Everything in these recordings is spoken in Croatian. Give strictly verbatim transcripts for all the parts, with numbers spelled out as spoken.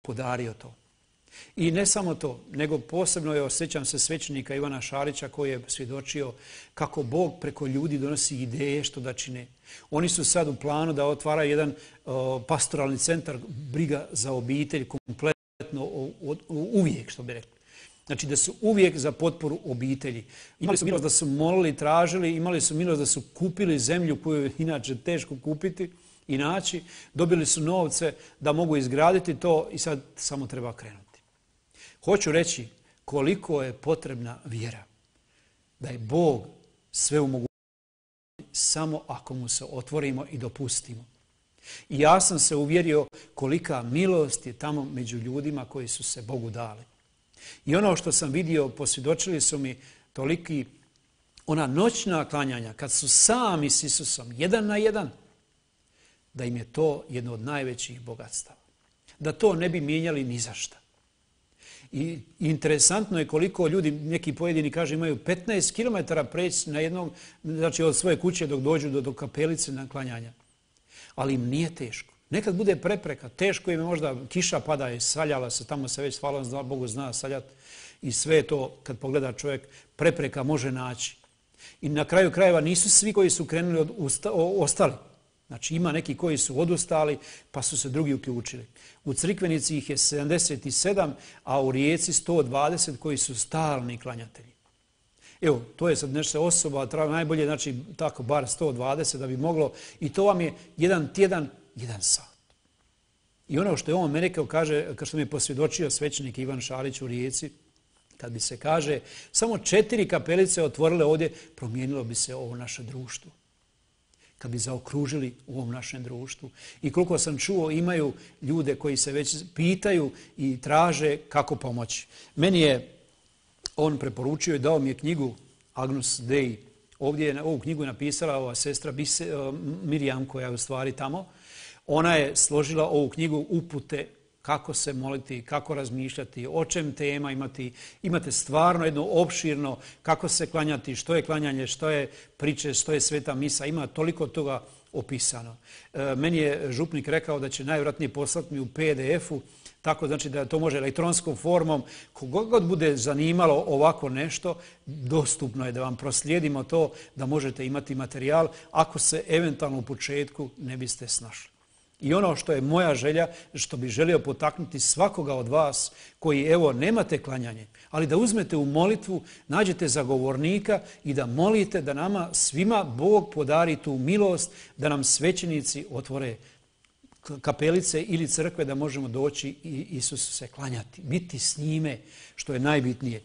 podario to. I ne samo to, nego posebno je, osjećam se, svećenika Ivana Šarića koji je svjedočio kako Bog preko ljudi donosi ideje što da čine. Oni su sad u planu da otvaraju jedan o, pastoralni centar, briga za obitelj, kompletno o, o, uvijek, što bi rekli. Znači da su uvijek za potporu obitelji. Imali su milost da su molili, tražili, imali su milost da su kupili zemlju koju je inače teško kupiti i naći. Dobili su novce da mogu izgraditi to i sad samo treba krenuti. Hoću reći koliko je potrebna vjera. Da je Bog sve u mogućnosti samo ako mu se otvorimo i dopustimo. I ja sam se uvjerio kolika milost je tamo među ljudima koji su se Bogu dali. I ono što sam vidio, posvjedočili su mi toliki, ona noćna klanjanja, kad su sami s Isusom, jedan na jedan, da im je to jedno od najvećih bogatstava. Da to ne bi mijenjali ni za šta. I interesantno je koliko ljudi, neki pojedini kaže, imaju petnaest kilometara preći na jednog, znači od svoje kuće dok dođu do, do kapelice na klanjanja. Ali im nije teško. Nekad bude prepreka, teško im je, možda kiša pada i saljala se, tamo se već, hvala Bogu, zna saljati. I sve to, kad pogleda čovjek, prepreka može naći. I na kraju krajeva nisu svi koji su krenuli od, usta, o, ostali. Znači ima neki koji su odustali pa su se drugi uključili. U Crikvenici ih je sedamdeset sedam, a u Rijeci sto dvadeset koji su stalni klanjatelji. Evo, to je sad nešto osoba, treba najbolje, znači tako bar sto dvadeset da bi moglo. I to vam je jedan tjedan, jedan sat. I ono što je on meni rekao, kaže, kao što mi je posvjedočio svećenik Ivan Šarić u Rijeci, kad bi se kaže, samo četiri kapelice otvorile ovdje, promijenilo bi se ovo naše društvo. Kad bi zaokružili u ovom našem društvu. I koliko sam čuo, imaju ljude koji se već pitaju i traže kako pomoći. Meni je on preporučio i dao mi je knjigu Agnus Dei. Ovdje je ovu knjigu napisala ova sestra Bise, Mirjam, koja je u stvari tamo. Ona je složila ovu knjigu upute kako se moliti, kako razmišljati, o čem tema imati. Imate stvarno jedno opširno kako se klanjati, što je klanjanje, što je priče, što je sveta misa. Ima toliko toga opisano. E, meni je župnik rekao da će najvjerojatnije poslati mi u P D F-u, tako znači da to može elektronskom formom. Kogod god bude zanimalo ovako nešto, dostupno je da vam proslijedimo to, da možete imati materijal ako se eventualno u početku ne biste snašli. I ono što je moja želja, što bi želio potaknuti svakoga od vas koji, evo, nemate klanjanje, ali da uzmete u molitvu, nađete zagovornika i da molite da nama svima Bog podari tu milost, da nam svećenici otvore kapelice ili crkve da možemo doći i Isusu se klanjati, biti s njime, što je najbitnije.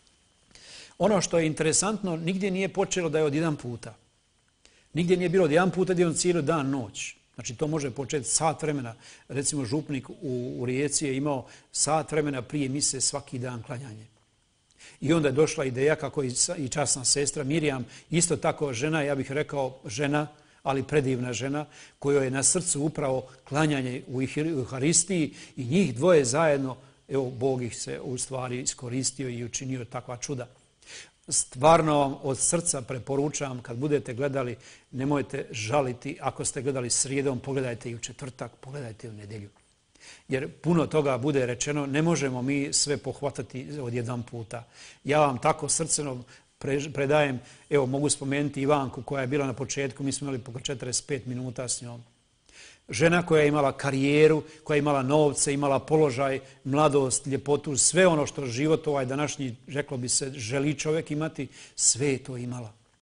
Ono što je interesantno, nigdje nije počelo da je od jedan puta. Nigdje nije bilo od jedan puta da je on cijeli dan, noć. Znači to može početi sat vremena. Recimo župnik u, u Rijeci je imao sat vremena prije mise svaki dan klanjanje. I onda je došla ideja kako i, i časna sestra Mirjam, isto tako žena, ja bih rekao žena, ali predivna žena, kojoj je na srcu upravo klanjanje u Euharistiji i njih dvoje zajedno, evo Bog ih se u stvari iskoristio i učinio takva čuda. Stvarno vam od srca preporučam, kad budete gledali, nemojte žaliti. Ako ste gledali srijedom, pogledajte i u četvrtak, pogledajte u nedjelju. Jer puno toga bude rečeno, ne možemo mi sve pohvatati od jedan puta. Ja vam tako srceno predajem, evo mogu spomenuti Ivanku koja je bila na početku, mi smo imali po četrdeset pet minuta s njom. Žena koja je imala karijeru, koja je imala novce, imala položaj, mladost, ljepotu, sve ono što život ovaj današnji, reklo bi se, želi čovjek imati, sve je to imala.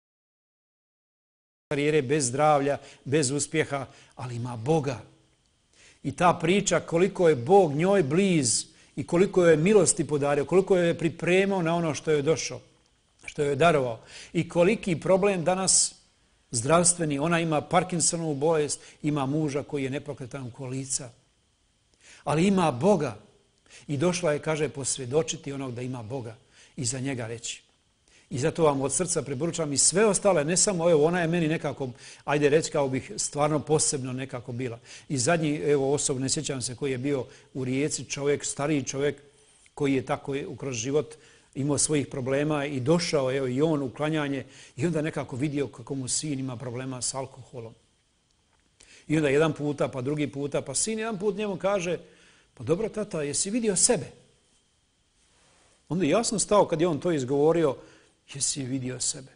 Karijere bez zdravlja, bez uspjeha, ali ima Boga. I ta priča koliko je Bog njoj bliz i koliko je milosti podario, koliko je pripremao na ono što je došao, što je darovao. I koliki problem danas zdravstveni, ona ima Parkinsonovu bolest, ima muža koji je nepokretan u kolica. Ali ima Boga. I došla je, kaže, posvjedočiti onog da ima Boga i za njega reći. I zato vam od srca preporučam i sve ostale, ne samo, evo, ona je meni nekako, ajde reći kao bih, stvarno posebno nekako bila. I zadnji, evo, osobno, ne sjećam se, koji je bio u Rijeci, čovjek, stariji čovjek, koji je tako kroz život imao svojih problema i došao, evo, i on u klanjanje i onda nekako vidio kako mu sin ima problema s alkoholom. I onda jedan puta, pa drugi puta, pa sin jedan put njemu kaže, Pa dobro, tata, jesi vidio sebe? Onda je jasno stao kad je on to izgovorio, jesi vidio sebe?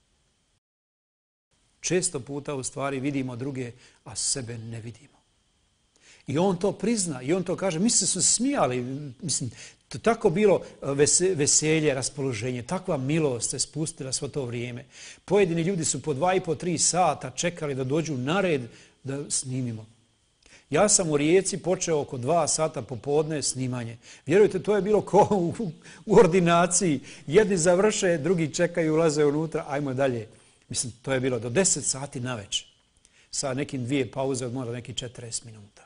Često puta u stvari vidimo druge, a sebe ne vidimo. I on to prizna i on to kaže. Mi se smo smijali, mislim, to tako bilo veselje, raspoloženje, takva milost se spustila svo to vrijeme. Pojedini ljudi su po dva i po tri sata čekali da dođu na red da snimimo. Ja sam u Rijeci počeo oko dva sata popodne snimanje. Vjerujte, to je bilo ko u, u ordinaciji. Jedni završe, drugi čekaju, ulaze unutra, ajmo dalje. Mislim, to je bilo do deset sati navečer. Sa nekim dvije pauze od možda nekih četrdeset minuta.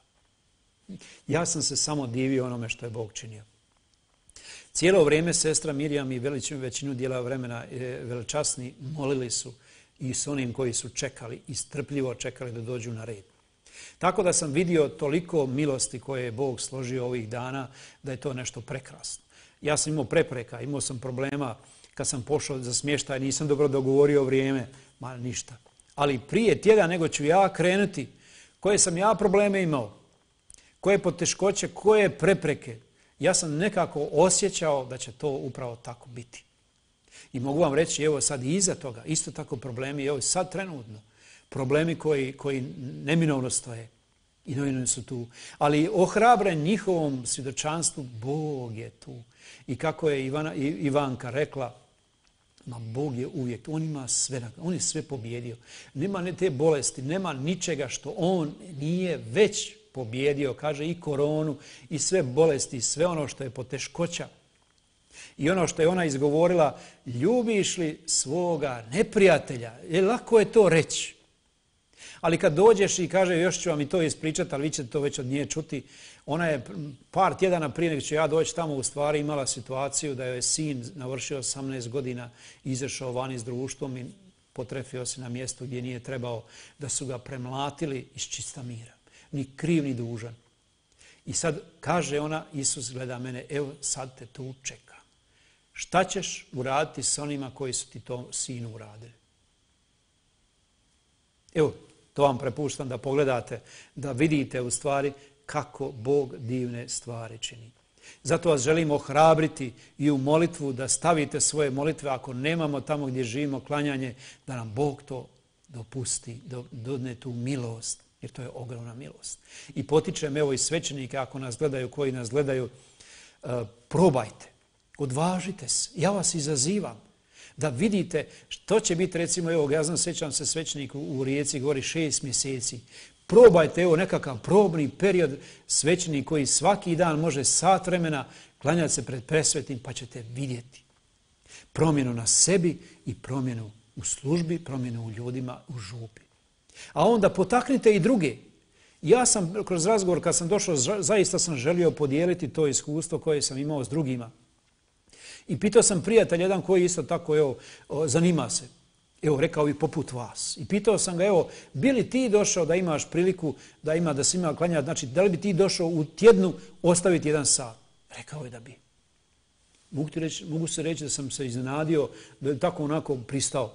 Ja sam se samo divio onome što je Bog činio. Cijelo vrijeme sestra Mirjam i veličinu, većinu dijela vremena veličasni molili su i s onim koji su čekali i strpljivo čekali da dođu na red. Tako da sam vidio toliko milosti koje je Bog složio ovih dana da je to nešto prekrasno. Ja sam imao prepreka, imao sam problema kad sam pošao za smještaj, nisam dobro dogovorio vrijeme, ma ništa. Ali prije tjedan nego ću ja krenuti, koje sam ja probleme imao, koje poteškoće, koje prepreke, ja sam nekako osjećao da će to upravo tako biti. I mogu vam reći, evo sad i iza toga, isto tako problemi, evo sad trenutno, problemi koji, koji neminovno stoje i neminovno su tu. Ali ohrabren njihovom svjedočanstvu, Bog je tu. I kako je Ivana, Ivanka rekla, ma Bog je uvijek, on ima sve, on je sve pobjedio. Nema ne te bolesti, nema ničega što on nije već pobjedio, kaže i koronu, i sve bolesti, sve ono što je poteškoća. I ono što je ona izgovorila, ljubiš li svoga neprijatelja? Je lako je to reći. Ali kad dođeš i kaže, još ću vam i to ispričati, ali vi ćete to već od nje čuti, ona je par tjedana prije nego ću ja doći tamo u stvari imala situaciju da joj je sin navršio osamnaest godina, izašao vani s društvom i potrefio se na mjestu gdje nije trebao, da su ga premlatili iz čista mira. Ni kriv, ni dužan. I sad kaže ona, Isus gleda mene, evo sad te tu čeka. Šta ćeš uraditi s onima koji su ti to sinu uradili? Evo, to vam prepuštam da pogledate, da vidite u stvari kako Bog divne stvari čini. Zato vas želim ohrabriti i u molitvu da stavite svoje molitve, ako nemamo tamo gdje živimo klanjanje, da nam Bog to dopusti, dodne tu milost, jer to je ogromna milost. I potičem evo i svećenike, ako nas gledaju, koji nas gledaju, uh, probajte, odvažite se, ja vas izazivam. Da vidite što će biti, recimo, evo, ja znam, sjećam se svećenik u Rijeci, govori šest mjeseci. Probajte, evo, nekakav probni period svećenik koji svaki dan može sat vremena klanjati se pred presvetim, pa ćete vidjeti promjenu na sebi i promjenu u službi, promjenu u ljudima, u župi. A onda potaknite i druge. Ja sam kroz razgovor, kad sam došao, zaista sam želio podijeliti to iskustvo koje sam imao s drugima. I pitao sam prijatelj jedan koji isto tako, evo, zanima se. Evo, rekao i poput vas. I pitao sam ga, evo, bi li ti došao da imaš priliku da ima, da se ima klanjati, znači, da li bi ti došao u tjednu ostaviti jedan sat? Rekao je da bi. Mogu, ti reći, mogu se reći da sam se iznenadio, da je tako onako pristao.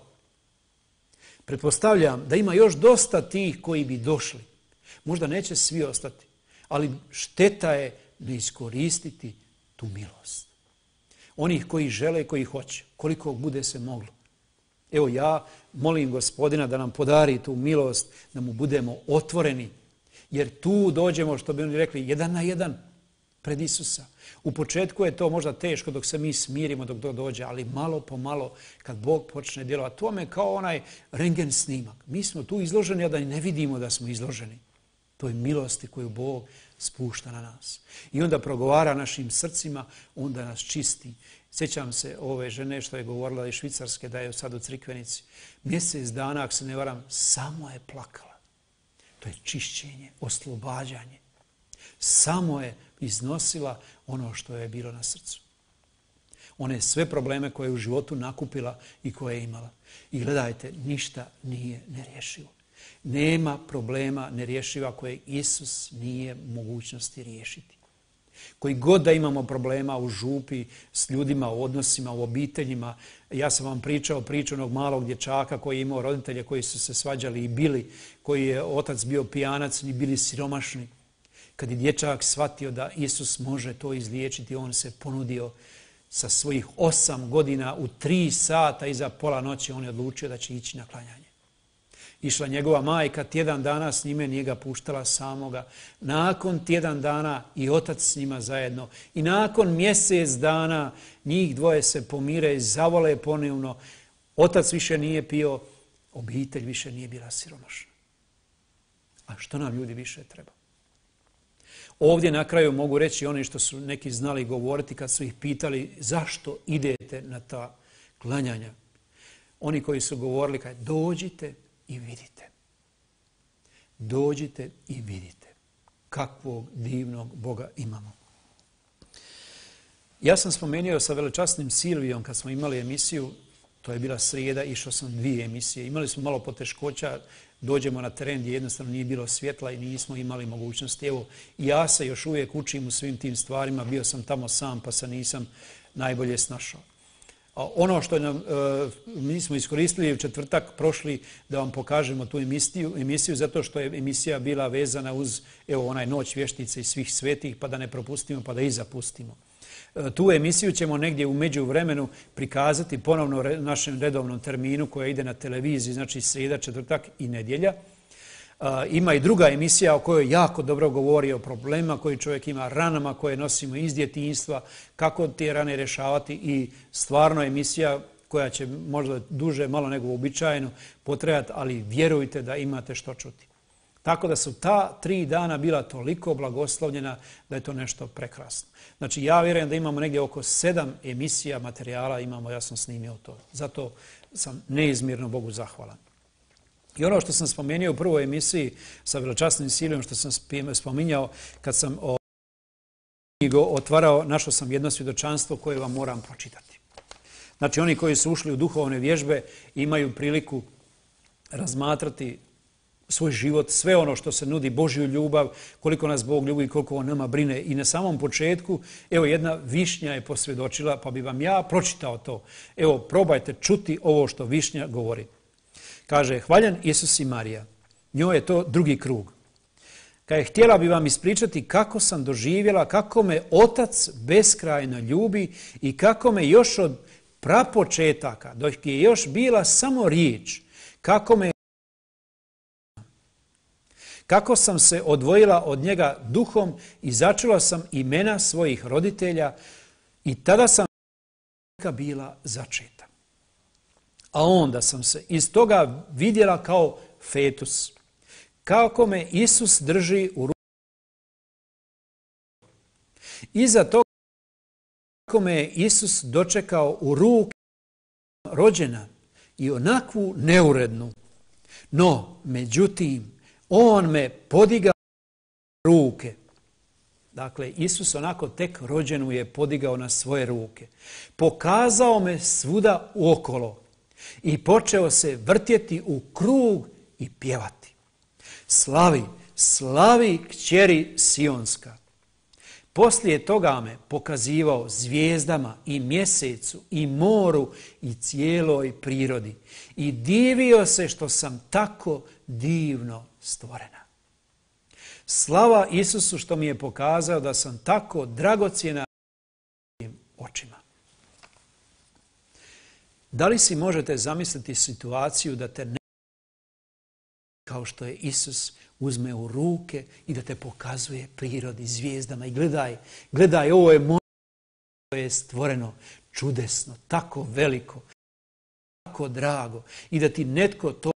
Pretpostavljam da ima još dosta tih koji bi došli. Možda neće svi ostati, ali šteta je ne iskoristiti tu milost. Onih koji žele i koji hoće, koliko bude se moglo. Evo ja molim Gospodina da nam podari tu milost, da mu budemo otvoreni, jer tu dođemo, što bi oni rekli, jedan na jedan pred Isusa. U početku je to možda teško dok se mi smirimo, dok to dođe, ali malo po malo kad Bog počne djelovati, to je kao onaj rentgen snimak. Mi smo tu izloženi, a da ne vidimo da smo izloženi. To je milosti koju Bog spušta na nas. I onda progovara našim srcima, onda nas čisti. Sjećam se ove žene što je govorila iz Švicarske, da je sad u Crikvenici. Mjesec dana, ako se ne varam, samo je plakala. To je čišćenje, oslobađanje. Samo je iznosila ono što je bilo na srcu. One sve probleme koje je u životu nakupila i koje je imala. I gledajte, ništa nije nerješivo. Nema problema nerješiva koje Isus nije mogućnosti riješiti. Koji god da imamo problema u župi, s ljudima, u odnosima, u obiteljima. Ja sam vam pričao priču onog malog dječaka koji je imao roditelje koji su se svađali i bili, koji je otac bio pijanac i bili siromašni. Kad je dječak shvatio da Isus može to izliječiti, on se ponudio sa svojih osam godina u tri sata iza pola noći, on je odlučio da će ići na klanjanje. Išla njegova majka tjedan dana s njime, nije ga puštala samoga. Nakon tjedan dana i otac s njima zajedno. I nakon mjesec dana njih dvoje se pomire i zavole ponovno. Otac više nije pio, obitelj više nije bila siromašna. A što nam ljudi više treba? Ovdje na kraju mogu reći oni što su neki znali govoriti kad su ih pitali zašto idete na ta klanjanja. Oni koji su govorili kad dođite i vidite. Dođite i vidite kakvog divnog Boga imamo. Ja sam spomenuo sa velečasnim Silvijom kad smo imali emisiju, to je bila srijeda, išao sam dvije emisije. Imali smo malo poteškoća, dođemo na teren gdje jednostavno nije bilo svjetla i nismo imali mogućnosti. Evo, ja se još uvijek učim u svim tim stvarima, bio sam tamo sam pa se nisam najbolje snašao. Ono što nam, mi smo iskoristili u četvrtak prošli da vam pokažemo tu emisiju, emisiju zato što je emisija bila vezana uz evo, onaj noć vještice i svih svetih pa da ne propustimo pa da i zapustimo. Tu emisiju ćemo negdje u međuvremenu prikazati ponovno našem redovnom terminu koja ide na televiziji, znači srijeda, četvrtak i nedjelja. Ima i druga emisija o kojoj jako dobro govori o problemima koji čovjek ima, ranama koje nosimo iz djetinjstva, kako te rane rješavati i stvarno emisija koja će možda duže malo nego uobičajeno potrajati, ali vjerujte da imate što čuti. Tako da su ta tri dana bila toliko blagoslovljena da je to nešto prekrasno. Znači ja vjerujem da imamo negdje oko sedam emisija materijala, imamo, ja sam snimio to. Zato sam neizmjerno Bogu zahvalan. I ono što sam spomenuo u prvoj emisiji sa velečasnim Silvijom, što sam spominjao kad sam o knjigu otvarao, našao sam jedno svjedočanstvo koje vam moram pročitati. Znači oni koji su ušli u duhovne vježbe imaju priliku razmatrati svoj život, sve ono što se nudi, Božju ljubav, koliko nas Bog ljubi, koliko on nama brine. I na samom početku, evo jedna višnja je posvjedočila, pa bi vam ja pročitao to. Evo, probajte čuti ovo što višnja govori. Kaže, hvaljen Isus i Marija. Njoj je to drugi krug. Kaže, htjela bi vam ispričati kako sam doživjela, kako me Otac beskrajno ljubi i kako me još od prapočetaka, dok je još bila samo riječ, kako me kako sam se odvojila od njega duhom i začula sam imena svojih roditelja i tada sam bila začeta. A onda sam se iz toga vidjela kao fetus. Kako me Isus drži u ruku. Iza toga kako me Isus dočekao u ruku rođena i onakvu neurednu. No, međutim, on me podigao na ruke. Dakle, Isus onako tek rođenu je podigao na svoje ruke. Pokazao me svuda uokolo i počeo se vrtjeti u krug i pjevati. Slavi, slavi kćeri Sionska. Poslije toga me pokazivao zvijezdama i mjesecu i moru i cijeloj prirodi. I divio se što sam tako divno stvorena. Slava Isusu što mi je pokazao da sam tako dragocjena očima. Da li si možete zamisliti situaciju da te ne kao što je Isus uzme u ruke i da te pokazuje prirodi, zvijezdama i gledaj, gledaj, ovo je moje, ovo je stvoreno čudesno, tako veliko, tako drago i da ti netko to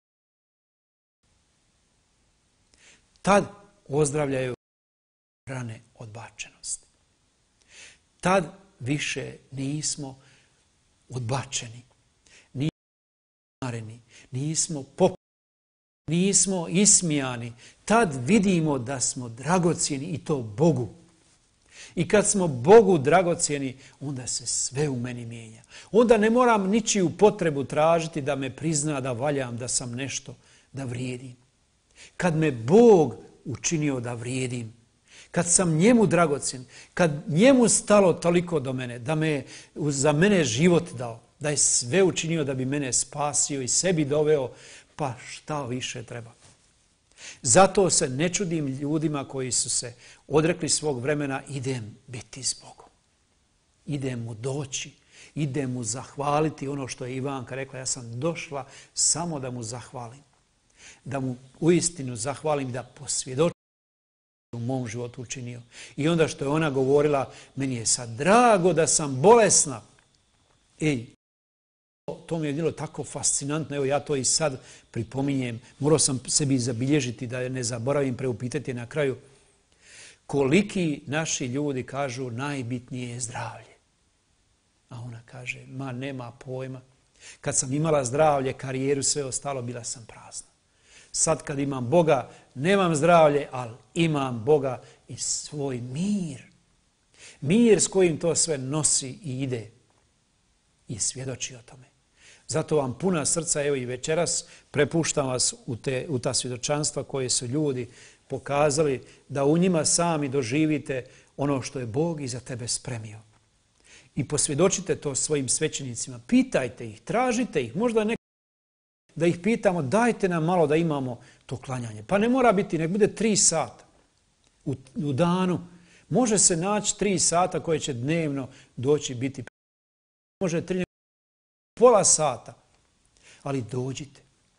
tad ozdravljaju rane odbačenosti. Tad više nismo odbačeni, nismo mareni, nismo popljeni, nismo ismijani. Tad vidimo da smo dragocjeni i to Bogu. I kad smo Bogu dragocjeni, onda se sve u meni mijenja. Onda ne moram ničiju potrebu tražiti da me prizna, da valjam, da sam nešto, da vrijedim. Kad me Bog učinio da vrijedim, kad sam njemu dragocjen, kad njemu stalo toliko do mene, da me za mene život dao, da je sve učinio da bi mene spasio i sebi doveo, pa šta više treba. Zato se ne čudim ljudima koji su se odrekli svog vremena, idem biti s Bogom. Idem mu doći, idem mu zahvaliti ono što je Ivanka rekla. Ja sam došla samo da mu zahvalim. Da mu uistinu zahvalim, da posvjedočim u mom životu učinio. I onda što je ona govorila, meni je sad drago da sam bolesna. Ej, to mi je bilo tako fascinantno, evo ja to i sad pripominjem. Morao sam sebi zabilježiti da ne zaboravim preupitati na kraju. Koliki naši ljudi kažu najbitnije je zdravlje. A ona kaže, ma nema pojma. Kad sam imala zdravlje, karijeru, sve ostalo, bila sam prazna. Sad kad imam Boga, nemam zdravlje, ali imam Boga i svoj mir. Mir s kojim to sve nosi i ide i svjedoči o tome. Zato vam puna srca, evo i večeras, prepuštam vas u, te, u ta svjedočanstva koje su ljudi pokazali, da u njima sami doživite ono što je Bog iza tebe spremio. I posvjedočite to svojim svećenicima. Pitajte ih, tražite ih, možda neko da ih pitamo, dajte nam malo da imamo to klanjanje. Pa ne mora biti, nek bude tri sata u, u danu. Može se naći tri sata koje će dnevno doći biti. Može tri, pola sata. Ali dođite.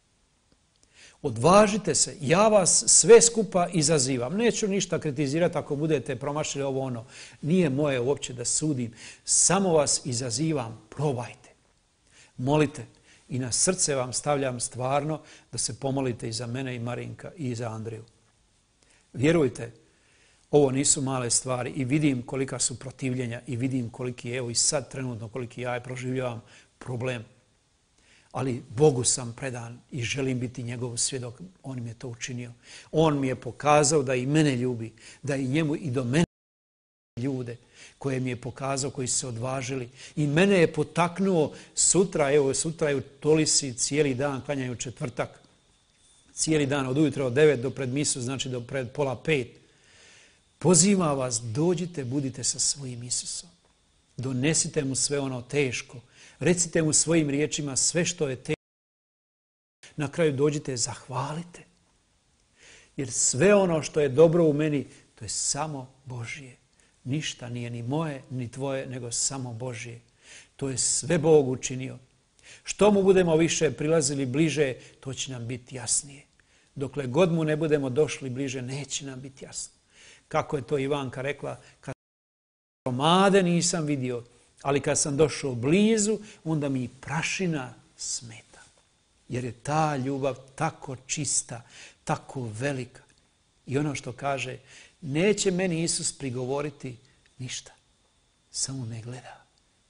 Odvažite se. Ja vas sve skupa izazivam. Neću ništa kritizirati ako budete promašili ovo ono. Nije moje uopće da sudim. Samo vas izazivam. Probajte. Molite. I na srce vam stavljam stvarno da se pomolite i za mene i Marinka i za Andreju. Vjerujte, ovo nisu male stvari i vidim kolika su protivljenja i vidim koliki je, evo i sad trenutno koliki ja proživljavam problem. Ali Bogu sam predan i želim biti njegov svjedok. On mi je to učinio. On mi je pokazao da i mene ljubi, da i njemu i do mene ljude koje mi je pokazao, koji su se odvažili. I mene je potaknuo sutra, evo sutra je u Tolisi cijeli dan, klanjaju četvrtak, cijeli dan od ujutro od devet do pred misu, znači do pred pola pet. Pozivam vas, dođite, budite sa svojim Isusom. Donesite mu sve ono teško. Recite mu svojim riječima sve što je teško. Na kraju dođite, zahvalite. Jer sve ono što je dobro u meni, to je samo Božje. Ništa nije ni moje, ni tvoje, nego samo Božje. To je sve Bog učinio. Što mu budemo više prilazili bliže, to će nam biti jasnije. Dokle god mu ne budemo došli bliže, neće nam biti jasno. Kako je to Ivanka rekla, kad gromade nisam vidio, ali kad sam došao blizu, onda mi prašina smeta. Jer je ta ljubav tako čista, tako velika. I ono što kaže, neće meni Isus prigovoriti ništa. Samo me gleda.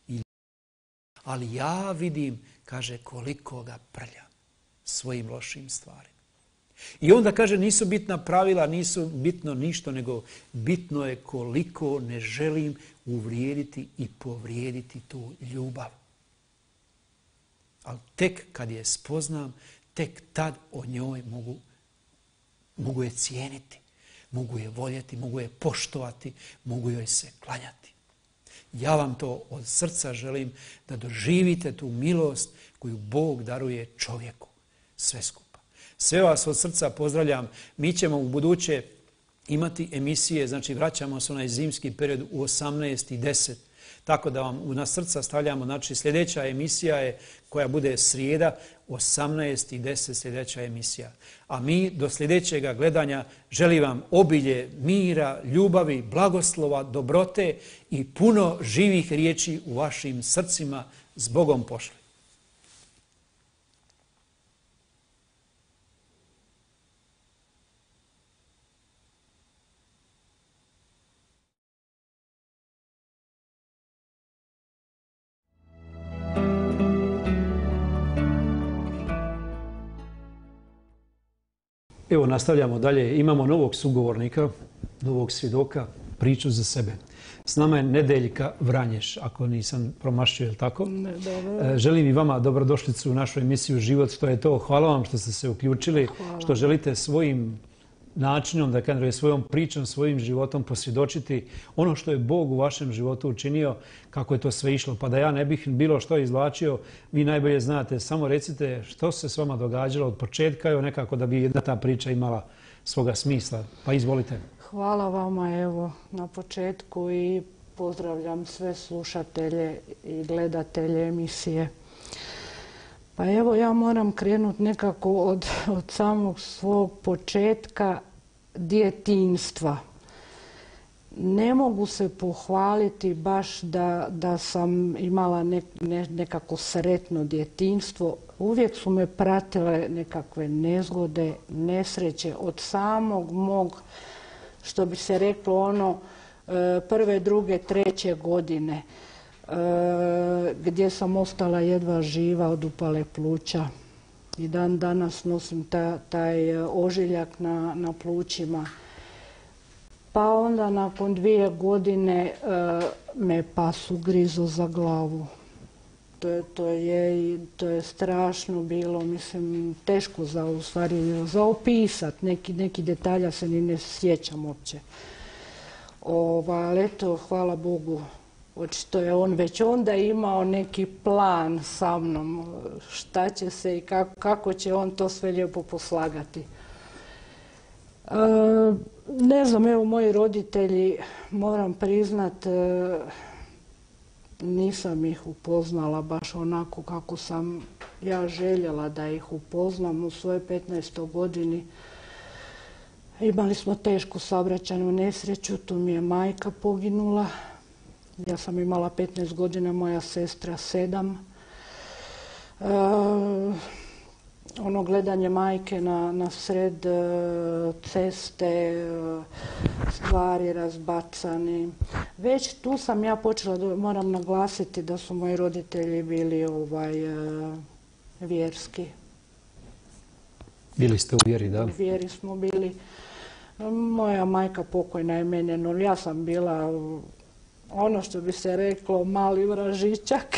Ali ja vidim, kaže, koliko ga prljam svojim lošim stvarima. I onda kaže, nisu bitna pravila, nisu bitno ništa, nego bitno je koliko ne želim uvrijediti i povrijediti tu ljubav. Ali tek kad je spoznam, tek tad o njoj mogu, mogu je cijeniti. Mogu je voljeti, mogu je poštovati, mogu joj se klanjati. Ja vam to od srca želim da doživite tu milost koju Bog daruje čovjeku. Sve skupa. Sve vas od srca pozdravljam. Mi ćemo u buduće imati emisije, znači vraćamo se onaj zimski period u osamnaest i deset. Tako da vam na srca stavljamo, znači sljedeća emisija je koja bude srijeda, osamnaest i deset sljedeća emisija. A mi do sljedećega gledanja želim vam obilje mira, ljubavi, blagoslova, dobrote i puno živih riječi u vašim srcima. S Bogom pošli. Evo, nastavljamo dalje. Imamo novog sugovornika, novog svjedoka, priču za sebe. S nama je Nedeljka Vranješ, ako nisam promašio, je li tako? Ne, dobro. Želim i vama dobrodošlicu u našu emisiju Život. Što je to? Hvala vam što ste se uključili, Hvala. Što želite svojim načinom, da kažem, svojom pričom, svojim životom posvjedočiti ono što je Bog u vašem životu učinio, kako je to sve išlo. Pa da ja ne bih bilo što izvlačio, vi najbolje znate, samo recite što se s vama događalo od početka, evo nekako da bi jedna ta priča imala svoga smisla. Pa izvolite. Hvala vama evo na početku i pozdravljam sve slušatelje i gledatelje emisije. Pa evo ja moram krenuti nekako od, od samog svog početka djetinjstva. Ne mogu se pohvaliti baš da, da sam imala ne, ne, nekako sretno djetinjstvo. Uvijek su me pratile nekakve nezgode, nesreće od samog mog, što bi se reklo ono, prve, druge, treće godine, gdje sam ostala jedva živa od upale pluća. I dan danas nosim ta, taj ožiljak na, na plućima. Pa onda nakon dvije godine me pas ugrizo za glavu. To je, to je, to je strašno bilo, mislim, teško za, u stvari, za opisat. Neki, neki detalja se ni ne sjećam uopće. Ova, ali eto, hvala Bogu, očito je on već onda imao neki plan sa mnom, šta će se i kako, kako će on to sve lijepo poslagati. E, ne znam, evo moji roditelji, moram priznat, e, nisam ih upoznala baš onako kako sam ja željela da ih upoznam u svojoj petnaestoj godini. Imali smo tešku saobraćajnu nesreću, tu mi je majka poginula. Ja sam imala petnaest godina, moja sestra sedam. E, ono gledanje majke na, na sred e, ceste, e, stvari razbacani. Već tu sam ja počela, moram naglasiti da su moji roditelji bili ovaj, e, vjerski. Bili ste u vjeri, da? U vjeri smo bili. Moja majka pokojna je mene, no ja sam bila ono što bi se reklo mali vražićak.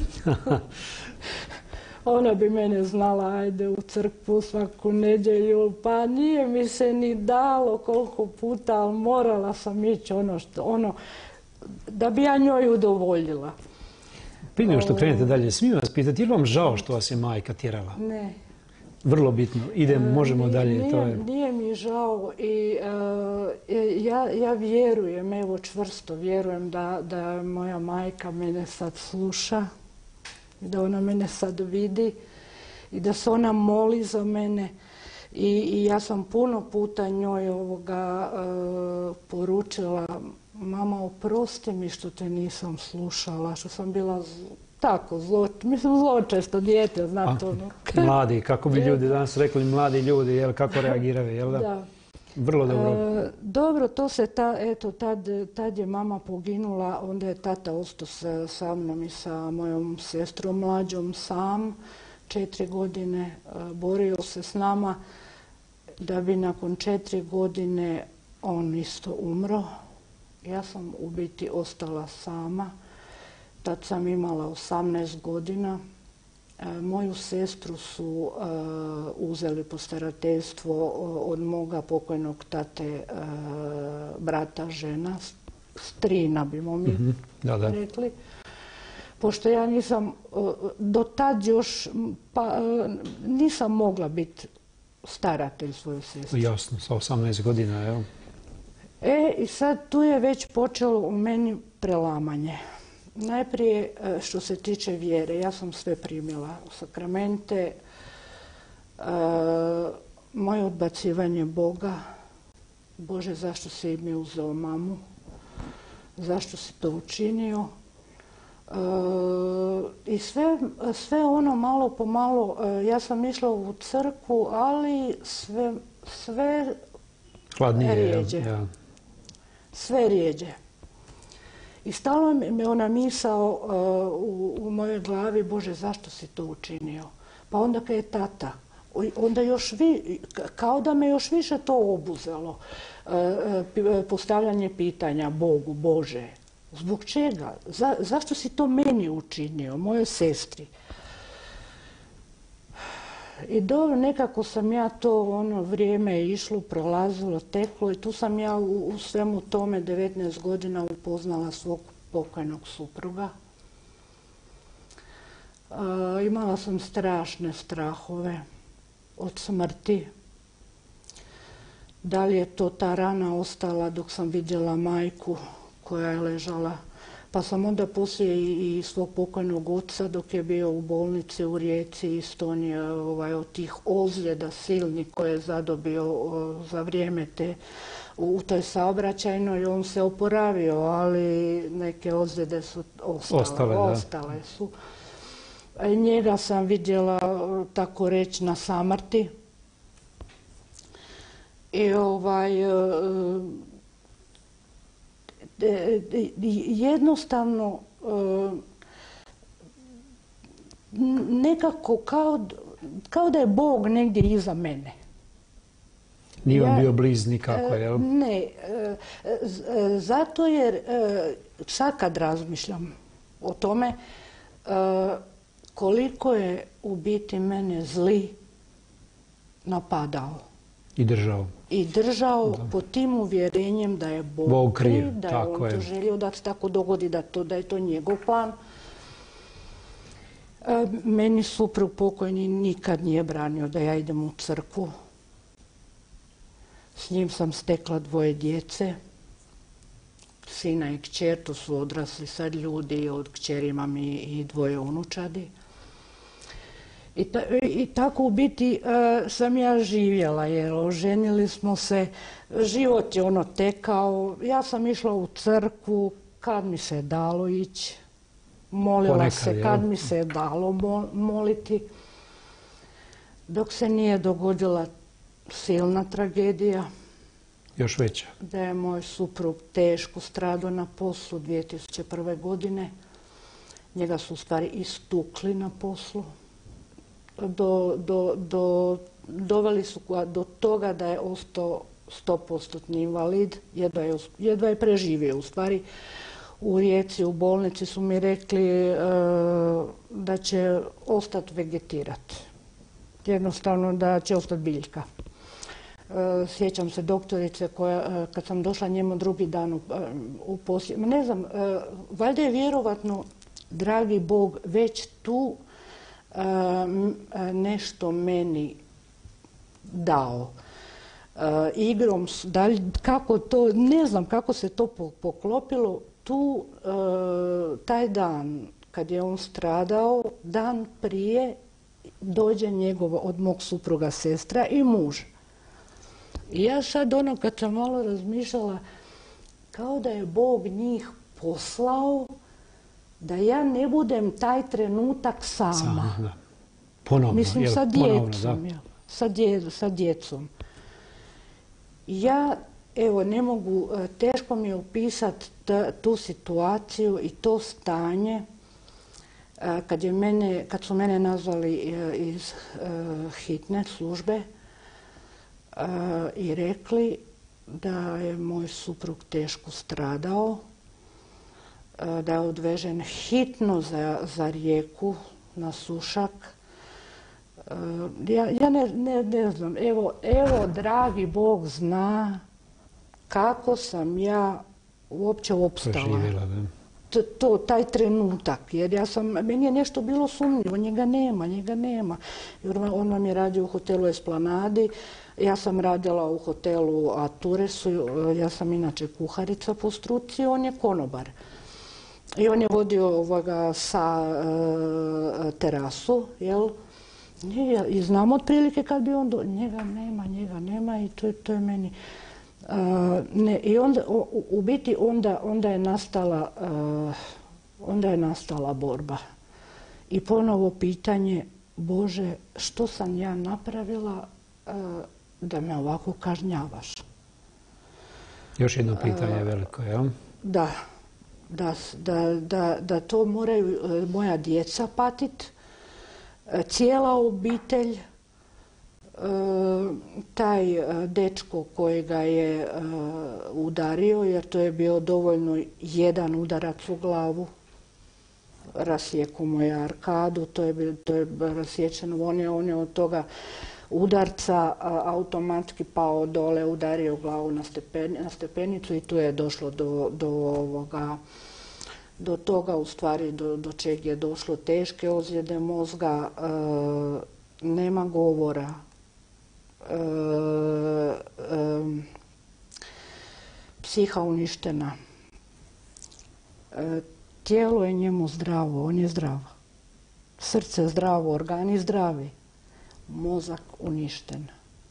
Ona bi mene znala, ajde u crkvu svaku nedjelju, pa nije mi se ni dalo koliko puta, ali morala sam ići ono, što, ono da bi ja njoj udovoljila. Prije nego što krenete dalje, smijem vas pitati, je li vam žao što vas je majka tjerala? Ne. Vrlo bitno. Idemo, možemo dalje. Nije, to je... nije mi žao i uh, ja, ja vjerujem, evo čvrsto vjerujem da, da moja majka mene sad sluša, da ona mene sad vidi i da se ona moli za mene. I, i ja sam puno puta njoj ovoga uh, poručila, mama oprosti mi što te nisam slušala, što sam bila tako, zlo, mislim zločesto dijete, znate ono. Mladi, kako bi ljudi danas rekli, mladi ljudi, jel, kako reagiraju, jel da? Da. Vrlo dobro. E, dobro, to se, ta, eto, tad, tad je mama poginula, onda je tata ostao sa, sa mnom i sa mojom sestrom mlađom sam, četiri godine e, borio se s nama, da bi nakon četiri godine on isto umro. Ja sam u biti ostala sama. Tad sam imala osamnaest godina. E, moju sestru su e, uzeli po starateljstvo od moga pokojnog tate e, brata žena, strina bimo mi mm-hmm. da, da. rekli. Pošto ja nisam, do tad još, pa, nisam mogla biti staratelj svoje sestre. Jasno, sa osamnaest godina, evo. E, i sad tu je već počelo u meni prelamanje. Najprije što se tiče vjere, ja sam sve primila. Sakramente, e, moje odbacivanje Boga. Bože, zašto si mi uzeo mamu? Zašto si to učinio? E, I sve, sve ono malo po malo, e, ja sam išla u crkvu, ali sve, sve hladnije, rijeđe. Ja. Sve rijeđe. I stalno me ona misao uh, u, u mojoj glavi, Bože, zašto si to učinio? Pa onda kad je tata, onda još vi, kao da me još više to obuzelo. Uh, postavljanje pitanja Bogu, Bože, zbog čega? Za, zašto si to meni učinio, mojoj sestri? I dobro, nekako sam ja to ono vrijeme išlo, prolazilo, teklo i tu sam ja u, u svemu tome devetnaest godina upoznala svog pokojnog supruga. E, imala sam strašne strahove od smrti. Da li je to ta rana ostala dok sam vidjela majku koja je ležala. Pa sam onda poslije i, i svog pokojnog oca dok je bio u bolnici u Rijeci isto on je ovaj, od tih ozljeda silnih koje je zadobio o, za vrijeme te u toj saobraćajnoj, on se oporavio, ali neke ozljede su ostale, ostale, ostale su. Njega sam vidjela, tako reći, na samrti. I ovaj, jednostavno nekako kao, kao da je Bog negdje iza mene. Nije vam ja, bio bliz nikako, jel? Ne, zato jer sad kad razmišljam o tome koliko je u biti mene zli napadao. I držao. I držao da. pod tim uvjerenjem da je Bog, Bog kriv, da je tako on to je. želio da se tako dogodi, da, to, da je to njegov plan. E, meni suprug pokojni nikad nije branio da ja idem u crkvu. S njim sam stekla dvoje djece, sina i kćer, to su odrasli sad ljudi, od kćeri imam i, i dvoje unučadi. I, ta, I tako u biti uh, sam ja živjela, jer oženili smo se, život je ono tekao, ja sam išla u crkvu kad mi se dalo ići, molila Ponekad, se kad jel? mi se dalo mol, moliti, dok se nije dogodila silna tragedija. Još veća. Da je moj suprug teško stradao na poslu dvije tisuće prve. godine. Njega su u stvari istukli na poslu. Do, do, do, doveli su do toga da je ostao sto posto invalid, jedva je, jedva je preživio. U stvari u Rijeci u bolnici su mi rekli e, da će ostati vegetirati. Jednostavno da će ostati biljka. E, sjećam se doktorice koja, kad sam došla njemu drugi dan u, u posjet, ne znam, e, valjda je vjerovatno, dragi Bog, već tu nešto meni dao. E, igrom, da li, kako to, ne znam kako se to poklopilo, tu e, taj dan kad je on stradao, dan prije dođe njegova od mog supruga sestra i muž. I ja sad ono kad sam malo razmišljala, kao da je Bog njih poslao da ja ne budem taj trenutak sama. sama da. Ponovno, Mislim, jel, sa ponovno, djecom. da. Jel, sa, dje, sa djecom. Ja, evo, ne mogu, teško mi je opisati tu situaciju i to stanje kad, je mene, kad su mene nazvali iz uh, hitne službe uh, i rekli da je moj suprug teško stradao, da je odvežen hitno za, za Rijeku na Sušak. Ja, ja ne, ne, ne znam, evo, evo, dragi Bog zna kako sam ja uopće opstala. To, to, taj trenutak, jer ja sam, meni je nešto bilo sumnjivo, njega nema, njega nema. Jer on nam je radio u hotelu Esplanadi, ja sam radila u hotelu Aturesu, ja sam inače kuharica po struci, on je konobar. I on je vodio ovoga sa e, terasu, jel? I, i znam otprilike kad bi on do... Njega nema, njega nema i to, to je meni... Uh, ne, i onda, u, u biti onda, onda, je nastala, uh, onda je nastala borba. I ponovo pitanje, Bože, što sam ja napravila uh, da me ovako kažnjavaš? Još jedno pitanje uh, veliko, jel? Da, da, da, da, da to moraju uh, moja djeca patiti, uh, cijela obitelj. Taj dečko kojega je udario, jer to je bio dovoljno jedan udarac u glavu, rasjekao mu je arkadu, to je, to je rasječeno, on je, on je od toga udarca automatski pao dole, udario glavu na, stepen, na stepenicu i tu je došlo do, do ovoga, do toga u stvari do, do čeg je došlo, teške ozljede mozga, e, nema govora. e, e, psiha uništena. E, tijelo je njemu zdravo, on je zdrav. Srce zdravo, organi zdravi. Mozak uništen.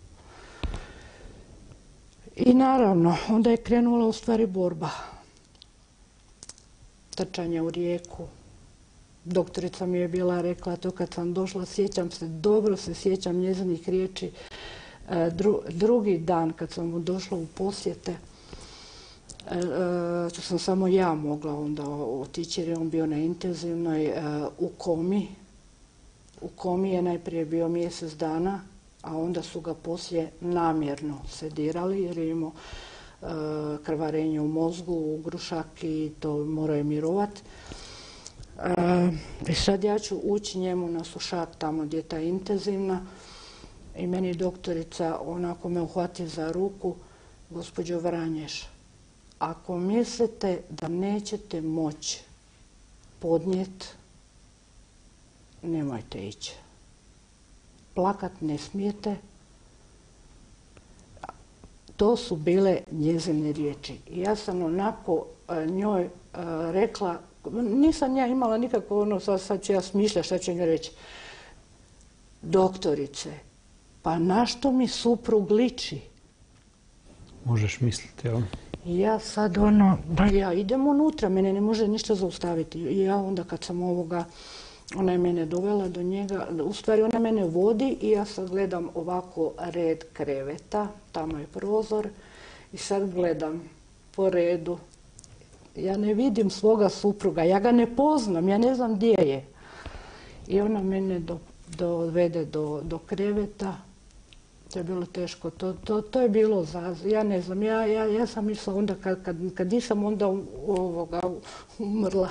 I naravno, onda je krenula u stvari borba. Trčanje u rijeku. Doktorica mi je bila rekla to kad sam došla, sjećam se, dobro se sjećam njezinih riječi. Dru, drugi dan kad sam mu došla u posjete, to sam samo ja mogla onda otići jer je on bio na intenzivnoj u komi. U komi je najprije bio mjesec dana, a onda su ga poslije namjerno sedirali jer je imao krvarenje u mozgu, ugrušak i to morao je mirovati. I sad ja ću ući njemu na slušak tamo gdje je ta intenzivna i meni doktorica onako me uhvati za ruku, gospođo Vranješ, ako mislite da nećete moći podnijeti, nemojte ići. Plakat ne smijete. To su bile njezine riječi. I ja sam onako njoj rekla, nisam ja imala nikako ono, sad, sad ću ja smišljati šta ću njoj reći. Doktorice, pa na što mi suprug liči? Možeš misliti, jel? I ja sad ono, ba ja idem unutra, mene ne može ništa zaustaviti. I ja onda kad sam ovoga, ona je mene dovela do njega, u stvari ona mene vodi i ja sad gledam ovako red kreveta, tamo je prozor i sad gledam po redu. Ja ne vidim svoga supruga, ja ga ne poznam, ja ne znam gdje je. I ona mene do, dovede do, do kreveta. To je bilo teško, to, to, to je bilo za, ja ne znam, ja, ja, ja sam mislila onda kad, kad, kad nisam onda ovoga, umrla.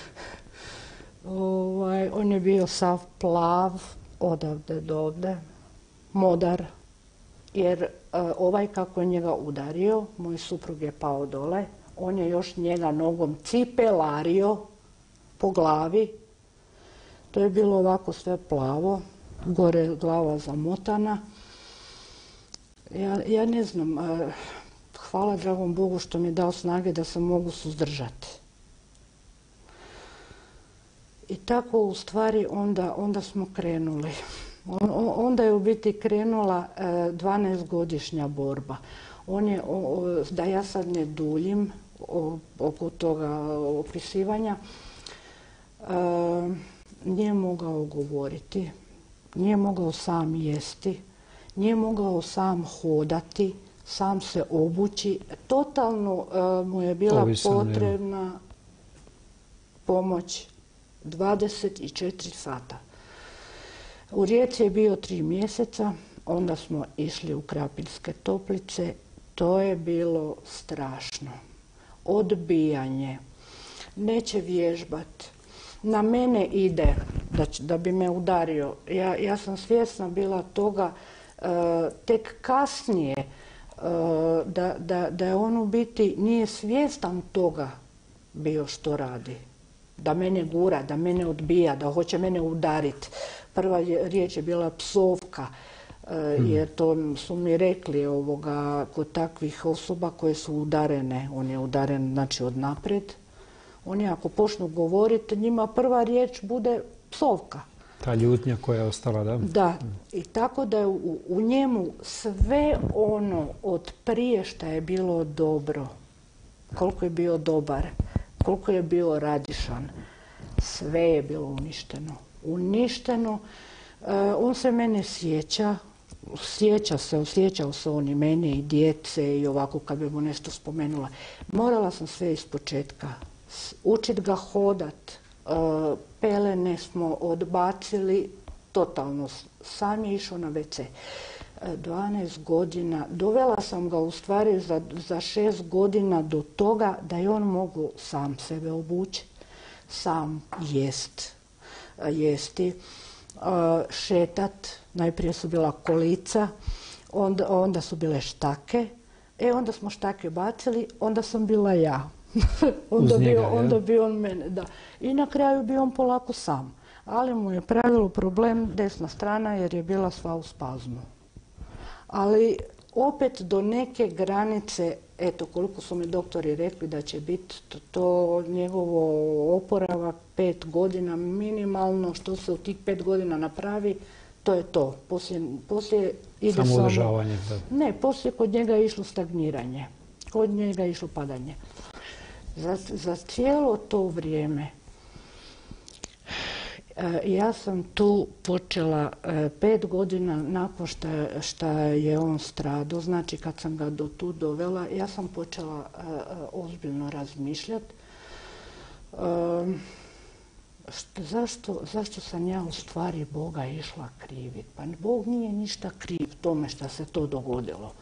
Ovaj, on je bio sav plav, odavde do ovde, modar, jer uh, ovaj kako je njega udario, moj suprug je pao dole, on je još njega nogom cipelario po glavi. To je bilo ovako sve plavo, gore glava zamotana. Ja, ja ne znam, uh, hvala dragom Bogu što mi je dao snage da se mogu suzdržati. I tako u stvari onda, onda smo krenuli. Onda je u biti krenula dvanaestogodišnja borba. On je, da ja sad ne duljim oko toga opisivanja, nije mogao govoriti, nije mogao sam jesti, nije mogao sam hodati, sam se obući. Totalno mu je bila potrebna pomoć dvadeset četiri sata. U Rijeci je bio tri mjeseca, onda smo išli u Krapinske Toplice. To je bilo strašno. Odbijanje. Neće vježbat. Na mene ide da, da bi me udario. Ja, ja sam svjesna bila toga uh, tek kasnije uh, da, da, da je on u biti nije svjestan toga bio što radi. Da mene gura, da mene odbija, da hoće mene udariti. Prva riječ je bila psovka, jer to su mi rekli ovoga, kod takvih osoba koje su udarene. On je udaren znači od naprijed. Oni ako počnu govoriti, njima prva riječ bude psovka. Ta ljutnja koja je ostala, da? Da. I tako da je u, u njemu sve ono od prije što je bilo dobro, koliko je bio dobar, koliko je bio radišan, sve je bilo uništeno. Uništeno. E, on se mene sjeća, sjeća se, osjećao se on i mene i djece i ovako kad bi mu nešto spomenula. Morala sam sve ispočetka. Učit ga hodat, e, pelene smo odbacili totalno. Sam je išao na ve ce. dvanaest godina, dovela sam ga u stvari za, za šest godina do toga da je on mogu sam sebe obući, sam jest, jesti, šetat. Najprije su bila kolica, onda, onda su bile štake, e onda smo štake bacili, onda sam bila ja. onda, njega, bio, onda bio on mene, da. I na kraju bio on polako sam, ali mu je pravilo problem desna strana jer je bila sva u spazmu. ali opet do neke granice, eto koliko su mi doktori rekli da će biti to, to njegovo oporavak pet godina minimalno, što se u tih pet godina napravi, to je to. Poslije, poslije ide samo... Samo održavanje. Da. Ne, poslije kod njega je išlo stagniranje, kod njega je išlo padanje. Za, za cijelo to vrijeme ja sam tu počela pet godina nakon šta, šta je on stradao, znači kad sam ga do tu dovela, ja sam počela ozbiljno razmišljati zašto, zašto sam ja u stvari Boga išla kriviti. Pa Bog nije ništa kriv tome što se to dogodilo.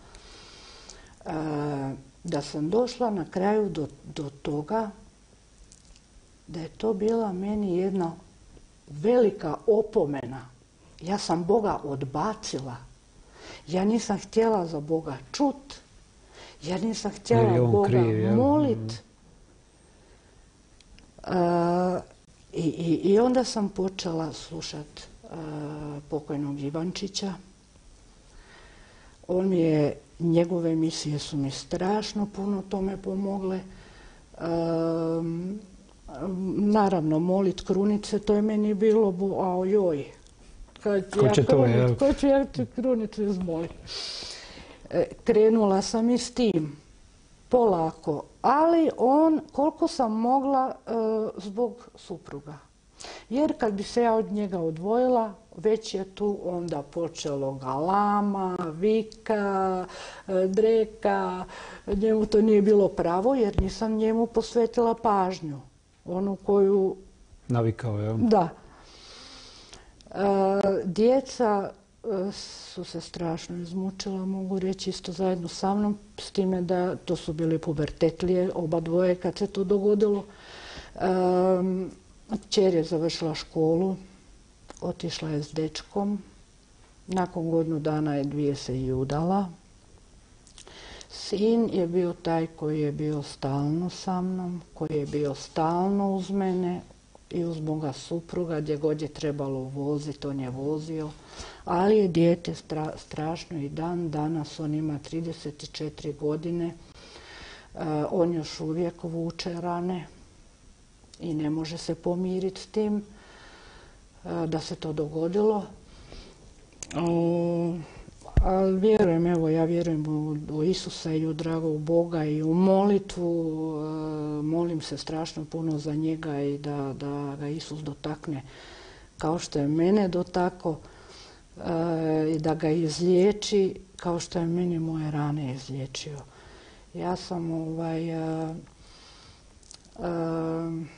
Da sam došla na kraju do, do toga da je to bila meni jedna velika opomena. Ja sam Boga odbacila. Ja nisam htjela za Boga čut. Ja nisam htjela Boga kriv, molit. Uh, i, i, I onda sam počela slušati uh, pokojnog Ivančića. On mi je, njegove emisije su mi strašno puno tome pomogle. Um, Naravno, molit krunice, to je meni bilo, a joj, kad ko će, ja, to, krunic, ko će ja krunice izmolit. E, krenula sam i s tim, polako, ali on, koliko sam mogla, e, zbog supruga. Jer kad bi se ja od njega odvojila, već je tu onda počelo galama, vika, dreka, njemu to nije bilo pravo jer nisam njemu posvetila pažnju. Onu koju... Navikao, je. Da. E, djeca su se strašno izmučila, mogu reći, isto zajedno sa mnom, s time da to su bili pubertetlije, oba dvoje kad se to dogodilo. E, Kćer je završila školu, otišla je s dečkom, nakon godinu dana je dvije se i udala. Sin je bio taj koji je bio stalno sa mnom, koji je bio stalno uz mene i uz moga supruga, gdje god je trebalo voziti, on je vozio. Ali je dijete stra, strašno i dan danas, on ima trideset četiri godine, uh, on još uvijek vuče rane i ne može se pomiriti s tim uh, da se to dogodilo. Uh, Ali vjerujem, evo ja vjerujem u, u Isusa i u dragog Boga i u molitvu. E, molim se strašno puno za njega i da, da ga Isus dotakne kao što je mene dotakao e, i da ga izliječi kao što je meni moje rane izliječio. Ja sam ovaj... E, e,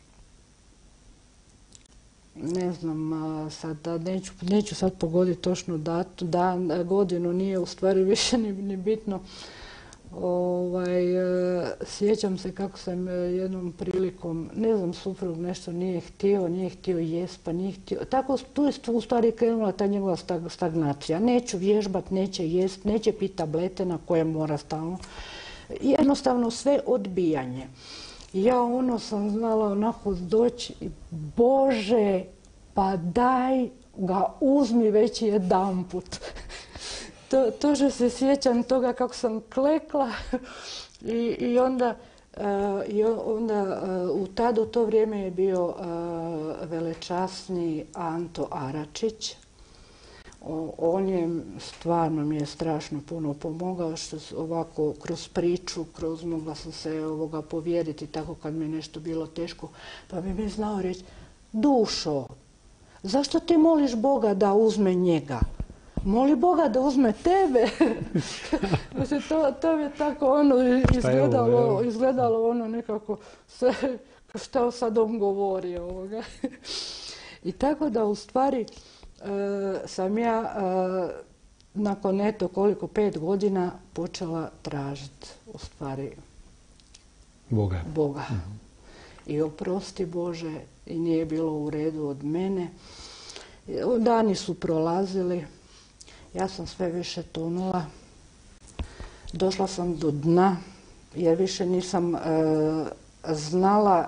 ne znam, sad, neću, neću sad pogoditi točno datu, dan, godinu, nije u stvari više ni, ni bitno. Ovaj, sjećam se kako sam jednom prilikom, ne znam, suprug nešto nije htio, nije htio jest, pa nije htio. Tako tu je u stvari krenula ta njegova stagnacija. Neću vježbat, neće jest, neće piti tablete na koje mora stalno. Jednostavno sve odbijanje. Ja ono sam znala onako doći, Bože, pa daj ga uzmi već jedanput. to, to že se sjećam toga kako sam klekla i, i onda, uh, i onda uh, u tad u to vrijeme je bio uh, velečasni Anto Aračić. O, on je stvarno mi je strašno puno pomogao, što ovako kroz priču, kroz mogla sam se ovoga povjeriti tako kad mi je nešto bilo teško, pa bi mi znao reći, dušo, zašto ti moliš Boga da uzme njega? Moli Boga da uzme tebe. to, to je tako ono izgledalo, izgledalo ono nekako sve, što sad on govori ovoga. I tako da u stvari Uh, sam ja uh, nakon eto koliko pet godina počela tražiti u stvari Boga. Boga. Mm-hmm. I oprosti Bože, i nije bilo u redu od mene. Dani su prolazili, ja sam sve više tonula. Došla sam do dna jer više nisam uh, znala,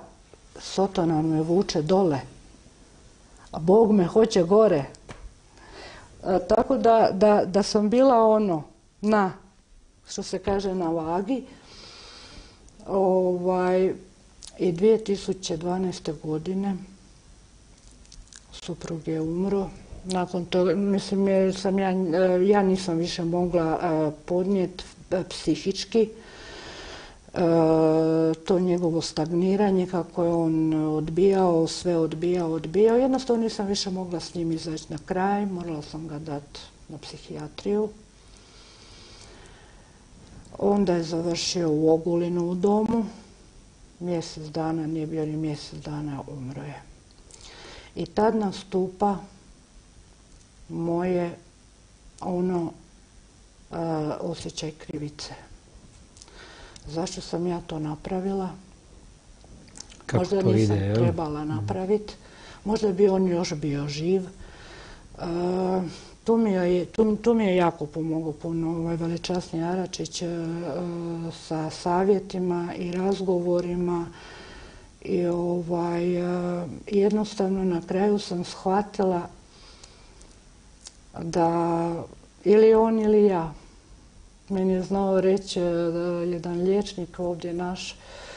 Sotona me vuče dole, a Bog me hoće gore. Tako da, da, da sam bila ono, na, što se kaže, na vagi. Ovaj, i dvije tisuće dvanaeste. godine suprug je umro. Nakon toga, mislim, jer sam ja, ja nisam više mogla podnijeti psihički to njegovo stagniranje, kako je on odbijao, sve odbijao, odbijao. Jednostavno nisam više mogla s njim izaći na kraj, morala sam ga dati na psihijatriju. Onda je završio u Ogulinu u domu. Mjesec dana, nije bio ni mjesec dana, umro je. I tad nastupa moje ono osjećaj krivice. Zašto sam ja to napravila? Kako Možda to nisam ide, trebala napraviti. Možda bi on još bio živ. Tu mi je, tu, tu mi je jako pomogao puno ovaj velečasni Aračić sa savjetima i razgovorima. I ovaj, jednostavno na kraju sam shvatila da ili on ili ja. Meni je znao reći jedan liječnik ovdje naš,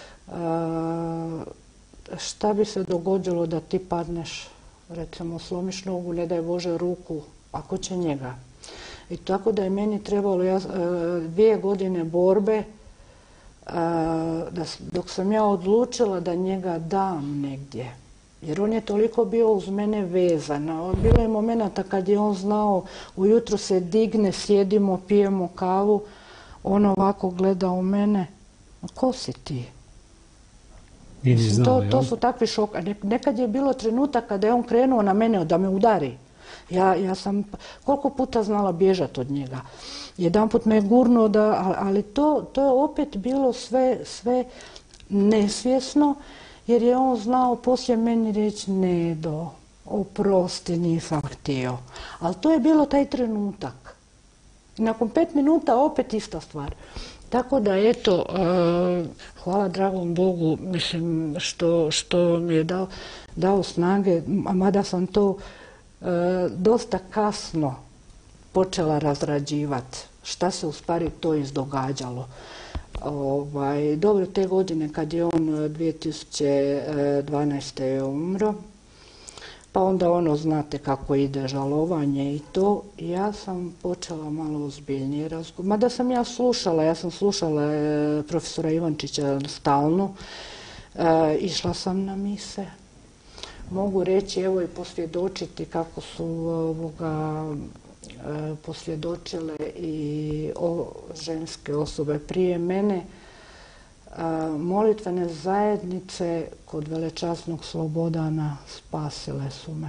šta bi se dogodilo da ti padneš, recimo slomiš nogu, ne daj Bože ruku, ako će njega. I tako da je meni trebalo ja, dvije godine borbe da, dok sam ja odlučila da njega dam negdje. Jer on je toliko bio uz mene vezan. Bilo je momenata kad je on znao, ujutro se digne, sjedimo, pijemo kavu, on ovako gleda u mene, ko si ti? Mislim, to, to su takvi šoka. Nekad je bilo trenutak kada je on krenuo na mene da me udari. Ja, ja sam koliko puta znala bježati od njega. Jedanput me je gurnuo, da, ali to, to je opet bilo sve, sve nesvjesno, jer je on znao poslije meni reći Nedo, oprosti, nisam htio. Ali to je bilo taj trenutak. Nakon pet minuta opet ista stvar. Tako da eto, hvala dragom Bogu, mislim, što, što mi je dao, dao snage, mada sam to dosta kasno počela razrađivati šta se u stvari to izdogađalo. Ovaj, dobro, te godine kad je on dvije tisuće dvanaeste. je umro, pa onda ono, znate kako ide žalovanje i to, ja sam počela malo ozbiljnije razgovarati. Mada sam ja slušala, ja sam slušala e, profesora Ivančića stalno, e, išla sam na mise. Mogu reći, evo i posvjedočiti kako su ovoga, e, posvjedočile i o, ženske osobe prije mene. E, molitvene zajednice kod velečasnog Slobodana spasile su me.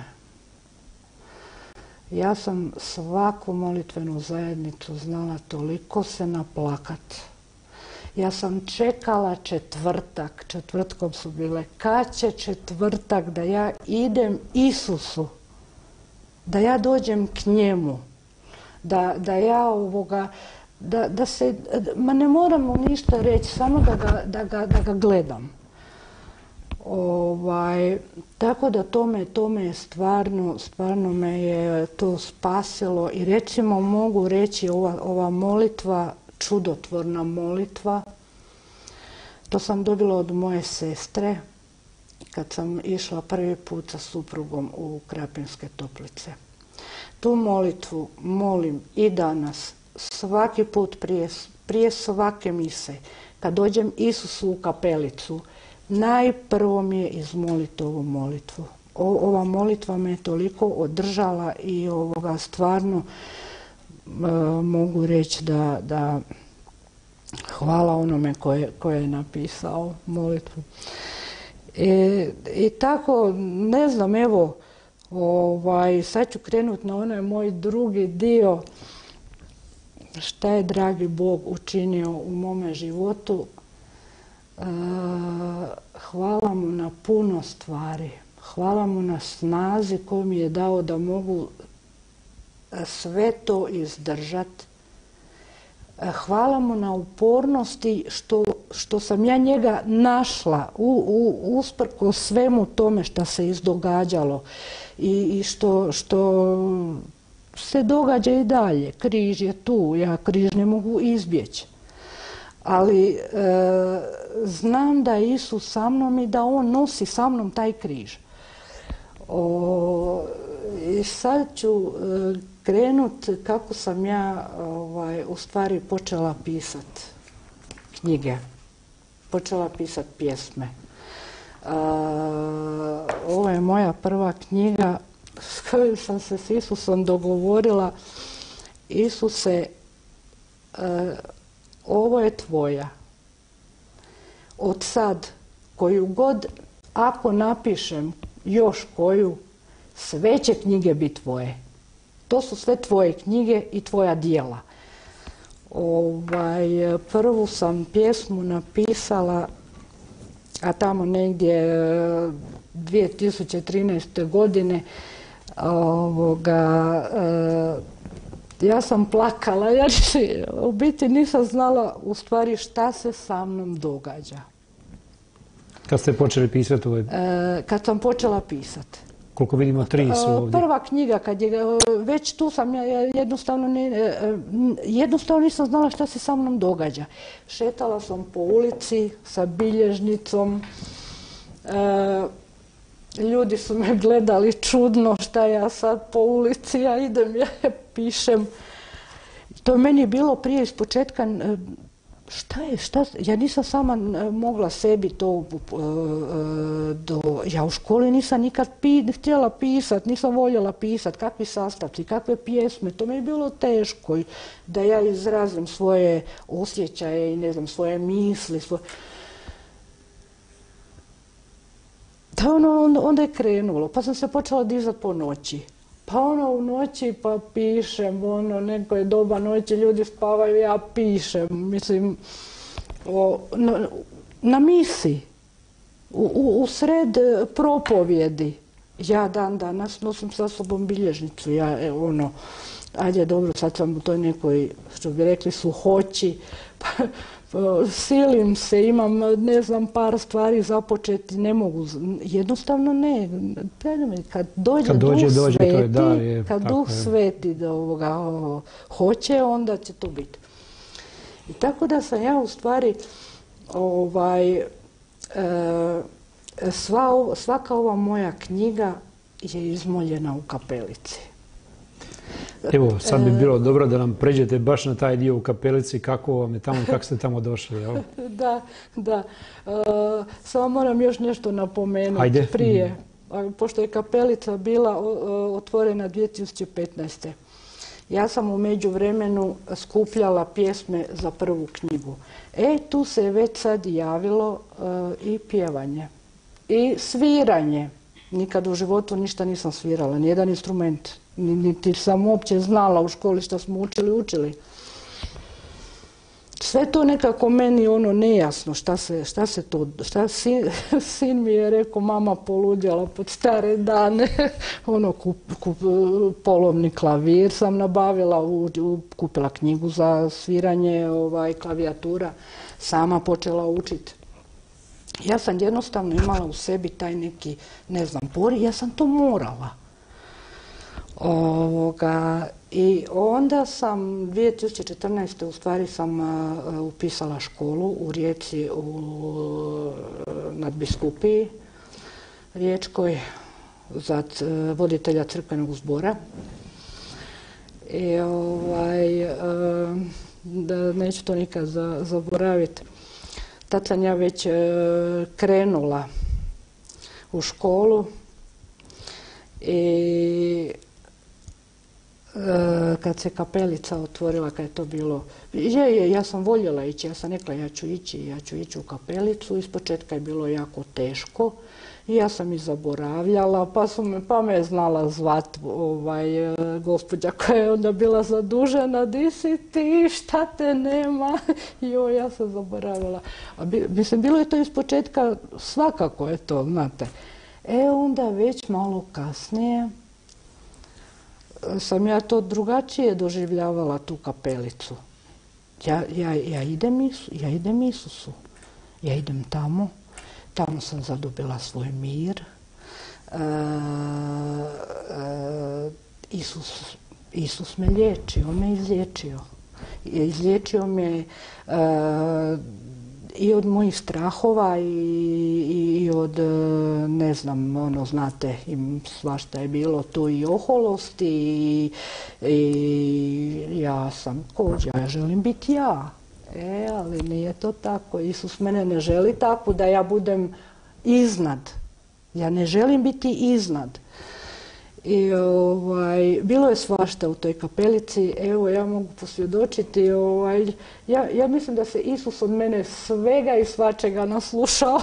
Ja sam svaku molitvenu zajednicu znala toliko se naplakat. Ja sam čekala četvrtak, četvrtkom su bile, kad će četvrtak da ja idem Isusu, da ja dođem k njemu, da, da ja ovoga, da, da se, ma ne moramo ništa reći, samo da ga, da ga, da ga gledam. Ovaj, tako da to me, to me je stvarno, stvarno me je to spasilo i recimo mogu reći ova, ova molitva, čudotvorna molitva, to sam dobila od moje sestre kad sam išla prvi put sa suprugom u Krapinske Toplice. Tu molitvu molim i danas, svaki put prije, prije svake mise, kad dođem Isusu u kapelicu, najprvo mi je izmoliti ovu molitvu. O, ova molitva me je toliko održala i ovoga stvarno e, mogu reći da, da hvala onome koje, koje je napisao molitvu. E, I tako, ne znam, evo, ovaj, sad ću krenuti na onaj moj drugi dio, šta je dragi Bog učinio u mome životu. E, hvala mu na puno stvari. Hvala mu na snazi koju mi je dao da mogu sve to izdržati. Hvala mu na upornosti što, što sam ja njega našla u, u, usprko svemu tome što se izdogađalo i, i što, što se događa i dalje. Križ je tu, ja križ ne mogu izbjeći. Ali e, znam da je Isus sa mnom i da on nosi sa mnom taj križ. O, i sad ću e, krenut kako sam ja ovaj, u stvari počela pisat knjige. Počela pisat pjesme. E, ovo je moja prva knjiga s kojom sam se s Isusom dogovorila. Isuse, e, ovo je tvoja. Od sad, koju god, ako napišem još koju, sve će knjige biti tvoje. To su sve tvoje knjige i tvoja djela. Ovaj, prvu sam pjesmu napisala, a tamo negdje dvije tisuće trinaeste. godine, ovoga, ja sam plakala, jer u biti nisam znala u stvari šta se sa mnom događa. Kad ste počeli pisati ovaj? E, kad sam počela pisati. Koliko vidimo, tri su ovdje. Prva knjiga, kad je, već tu sam ja jednostavno, ne, jednostavno nisam znala šta se sa mnom događa. Šetala sam po ulici sa bilježnicom. E, ljudi su me gledali čudno šta ja sad po ulici, ja idem, ja pišem. To je meni bilo prije iz početka, šta je, šta, ja nisam sama mogla sebi to, do, ja u školi nisam nikad pi, htjela pisat, nisam voljela pisat, kakvi sastavci, kakve pjesme, to mi je bilo teško da ja izrazim svoje osjećaje i ne znam, svoje misli, svoje... Da ono, onda je krenulo, pa sam se počela dizati po noći. Pa ono u noći pa pišem, ono, neko je doba noći, ljudi spavaju, ja pišem, mislim, o, na, na misi, u, u, u sred propovjedi. Ja dan danas nosim sa sobom bilježnicu, ja, e, ono, ajde dobro, sad sam u toj nekoj, što bi rekli, suhoći, pa, silim se, imam, ne znam, par stvari započeti, ne mogu, jednostavno ne. Kad dođe, kad dođe Duh dođe, Sveti, to je dar, je, kad Duh je. Sveti da ovoga o, hoće, onda će to biti. I tako da sam ja u stvari, ovaj, e, sva, svaka ova moja knjiga je izmoljena u kapelici. Evo, sad bi bilo dobro da nam pređete baš na taj dio u kapelici, kako vam je tamo, kako ste tamo došli. Jel? Da, da. E, samo moram još nešto napomenuti. Ajde. Prije, pošto je kapelica bila otvorena dvije tisuće petnaeste. Ja sam u međuvremenu skupljala pjesme za prvu knjigu. E, tu se je već sad javilo e, i pjevanje, i sviranje. Nikad u životu ništa nisam svirala, nijedan instrument. Niti sam uopće znala u školi što smo učili, učili. Sve to nekako meni ono nejasno, šta se, šta se to, šta sin, sin mi je rekao, mama poludjela pod stare dane, ono kup, kup, polovni klavir sam nabavila, u, u, kupila knjigu za sviranje, ovaj, klavijatura, sama počela učiti. Ja sam jednostavno imala u sebi taj neki, ne znam, pori, ja sam to morala. Ovoga, i onda sam dvije tisuće četrnaeste. u stvari sam uh, upisala školu u Rijeci u nadbiskupiji riječkoj za uh, voditelja crkvenog zbora. I ovaj, uh, da neću to nikad za, zaboraviti. Tad sam ja već uh, krenula u školu i kad se kapelica otvorila, kad je to bilo, je, je, ja sam voljela ići, ja sam rekla ja ću ići, ja ću ići u kapelicu, ispočetka je bilo jako teško i ja sam i zaboravljala, pa, su me, pa me je znala zvat ovaj, gospođa koja je onda bila zadužena, di si ti, šta te nema, joj, ja sam zaboravila. A bi, mislim, bilo je to ispočetka, svakako je to, znate. E, onda već malo kasnije, sam ja to drugačije doživljavala, tu kapelicu. Ja, ja, ja, idem, Isu, ja idem Isusu. Ja idem tamo. Tamo sam zadobila svoj mir. E, e, Isus Isus me liječi, on me izliječio. Izliječio me uh, i od mojih strahova i, i od, ne znam, ono, znate, svašta je bilo tu i oholosti i, i ja sam ko, ja želim biti ja. E, ali nije to tako. Isus mene ne želi tako da ja budem iznad. Ja ne želim biti iznad. I ovaj, bilo je svašta u toj kapelici, evo ja mogu posvjedočiti, ovaj, ja, ja mislim da se Isus od mene svega i svačega naslušao.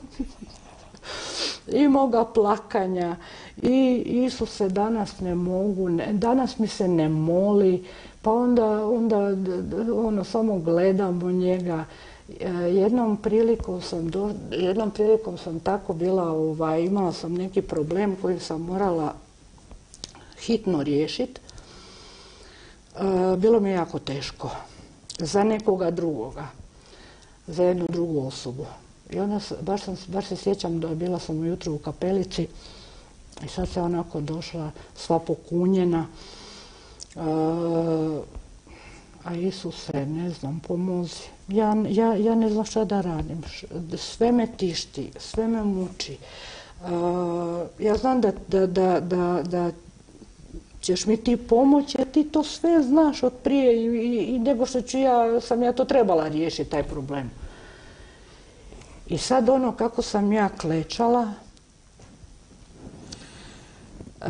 I moga plakanja. I Isuse, danas ne mogu, ne, danas mi se ne moli, pa onda, onda ono, samo gledamo njega. Jednom prilikom sam, do, jednom prilikom sam tako bila, ovaj, imala sam neki problem koji sam morala hitno riješiti. Bilo mi je jako teško. Za nekoga drugoga. Za jednu drugu osobu. I onda baš, sam, baš se sjećam da bila sam ujutro u kapelici i sad se onako došla sva pokunjena. A Isuse, ne znam, pomozi. Ja, ja, ja ne znam šta da radim. Sve me tišti, sve me muči. Ja znam da, da, da, da, da ćeš mi ti pomoći, jer ti to sve znaš od prije i, i, i nego što ću ja, sam ja to trebala riješiti, taj problem. I sad ono kako sam ja klečala e,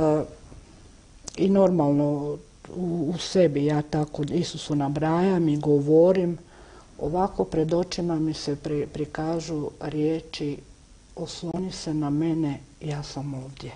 i normalno u, u sebi ja tako Isusu nabrajam i govorim, ovako pred očima mi se pri, prikažu riječi osloni se na mene, ja sam ovdje.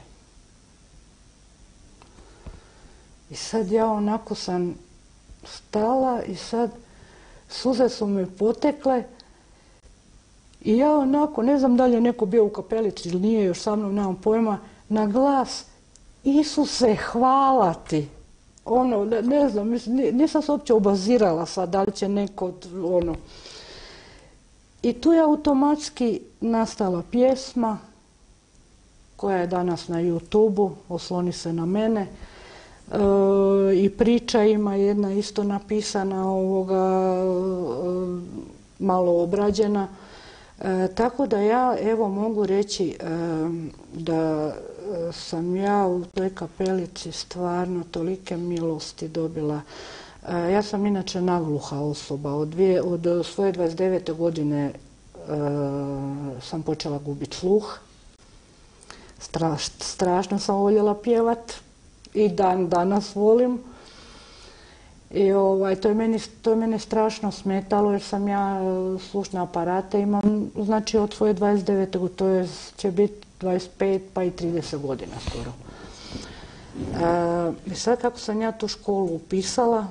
I sad ja onako sam stala i sad suze su mi potekle i ja onako, ne znam da li je neko bio u kapelici ili nije, još sa mnom nemam pojma, na glas Isuse, hvala ti. Ono, ne, ne znam, nisam se uopće obazirala sad da li će neko, ono. I tu je automatski nastala pjesma koja je danas na YouTubeu, osloni se na mene. E, I priča ima jedna isto napisana, ovoga, e, malo obrađena. E, tako da ja evo mogu reći e, da sam ja u toj kapelici stvarno tolike milosti dobila. E, ja sam inače nagluha osoba. Od, dvije, od svoje dvadeset devete godine e, sam počela gubiti sluh. Straš, strašno sam voljela pjevat i dan danas volim. I ovaj, to, je meni, to je mene strašno smetalo jer sam ja slušne aparate imam, znači od svoje dvadeset devete to je, će biti dvadeset pet pa i trideset godina skoro. E, I sad kako sam ja tu školu upisala,